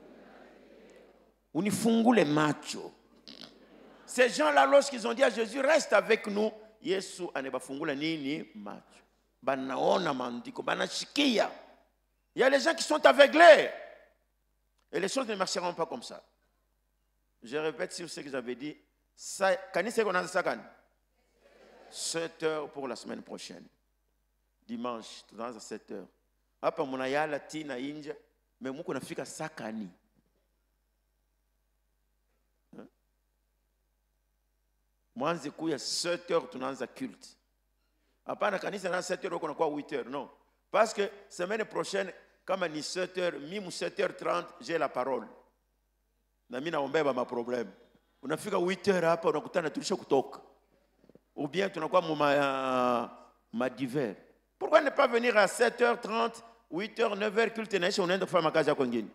Unifungule macho. Ces gens-là, lorsqu'ils ont dit à Jésus, reste avec nous, Yesu anebafungula nini macho. Banaona maandiko, banashikia. Il y a les gens qui sont aveuglés. Et les choses ne marcheront pas comme ça. Je répète sur ce que j'avais dit. Kanisa qu'on a ça kan. sept heures pour la semaine prochaine. Dimanche, dans à sept heures. Hapa munayala tina inja, mais muko nafika sakani. Mwanze kuya sept heures tunaanza culte. Hapana kanisa na sept heures kuna kwa huit heures, non. Parce que semaine prochaine kama ni sept heures, mimi sept heures trente, j'ai la parole. Na mimi naombeba ma problème. Unafika huit heures hapa unakutana tulisha kutoka. Ou bien tu n'as quoi ma, ma divers. Pourquoi ne pas venir à sept heures trente, huit heures, neuf heures, culte nation, on est de faire ma casa kongini.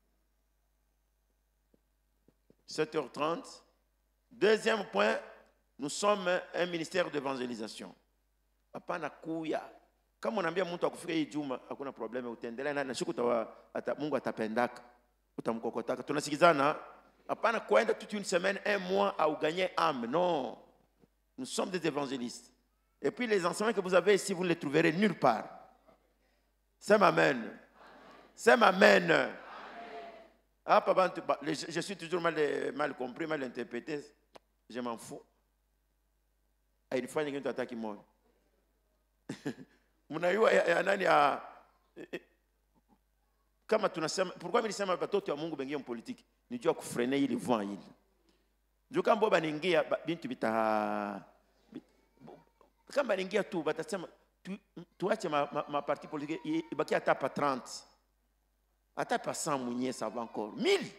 sept heures trente. Deuxième point, nous sommes un ministère d'évangélisation. Papa na kuya. Kama unaambia mtu akufika hii juma hakuna problème utaendelea na siku ata Mungu atapendaka. Utamkokotaka. Tunasikizana? Hapana kwenda toute une semaine, un mois à gagner âme. Non. Nous sommes des évangélistes. Et puis les enseignements que vous avez ici, vous ne les trouverez nulle part. C'est amen. C'est amen. Ah, papa, je suis toujours mal, mal compris, mal interprété. Je m'en fous. Et il faut que tu attaques moi. Kama tunasema pourquoi nilisema watoto wa Mungu bengie mpolitiki nijua kufrene ili vent hili ndio kama boba ningia bintu bita kama ningia tu batasema tuache ma, ma, ma parti politique ibaki hata pa trente hata pa cent mwenye ça va encore mille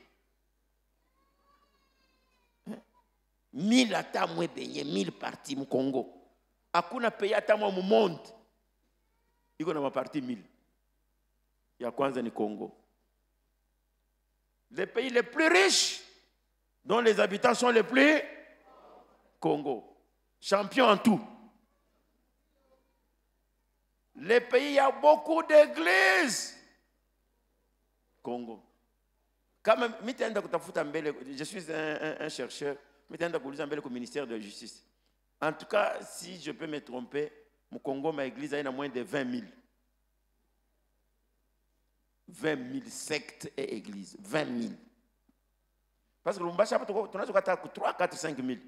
mille hata mwe benye mille parti mu Congo hakuna pays hata mwa mu monde iko na ma parti mille. Ya kwanza ni Congo. Le pays le plus riche, dont les habitants sont les plus, Congo. Champion en tout. Les pays, il y a beaucoup d'églises. Congo. Comme je suis un, un, un chercheur, je suis au ministère de la Justice. En tout cas, si je peux me tromper, au Congo, ma église a moins de vingt mille. vingt mille sectes et églises. vingt mille. Parce que Lumbashi, on a trois, quatre, cinq mille.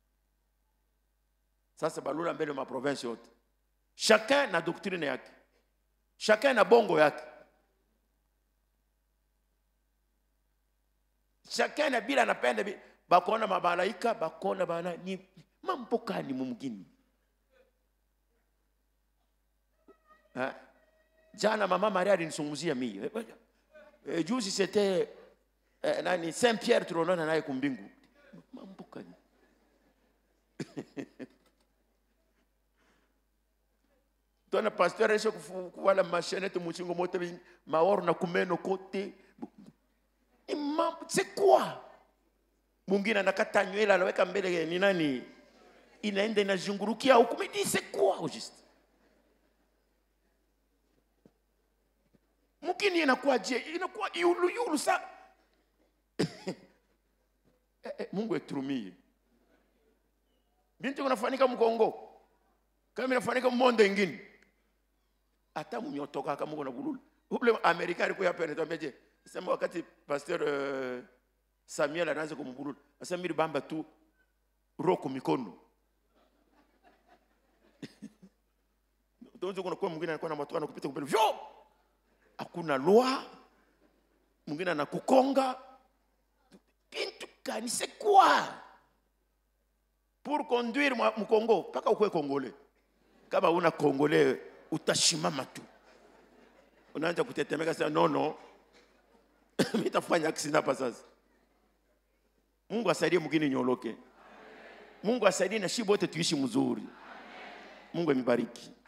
Ça, c'est ma province haute. Chacun a doctrine yake. Chacun a bongo yake. Chacun a bila na pende bi bakona mabalaika bakona bana ni mampoka ni mumgini. Hein? Jana mama Maria alinisunguzia mimi. E, juzi c'était eh, nani Saint Pierre tulonana naye kumbingu. Mampoka ni. Tona pasteur esho kuwala machenette muchingo moto maor na kumeno kote. C'est quoi? Mungina nakata nywele anaweka mbele ni nani? Inaenda inazungurukia huko. Mais dis c'est quoi au juste? Mungini inakuwa je? Inakuwa yulu yulu sa. Mungu eturumie. Binti kunafanyika mkongo. Kama inafanyika monde ingine. Hata mnyotoka kama kuna bululu. Ule Amerika alikuwa hapa anatuambia sema wakati pasteur uh, Samuel anaanza kumbulula. Sasa mimi bamba tu roko mikono. Ndio kuna kwa mwingine anakuwa na matwana kupita kupita. Vyo! Hakuna loi. Mwingine anakukonga. Kintu kani c'est quoi? Pour conduire mu Congo, paka ukwe Congolais. Kama una Congolais utashimama tu. Unaanza kutetemeka sasa no no. Mitafanya akisina pa sasa. Mungu asaidie mgeni nyoloke. Mungu asaidie na shibo wote tuishi mzuri. Mungu amibariki.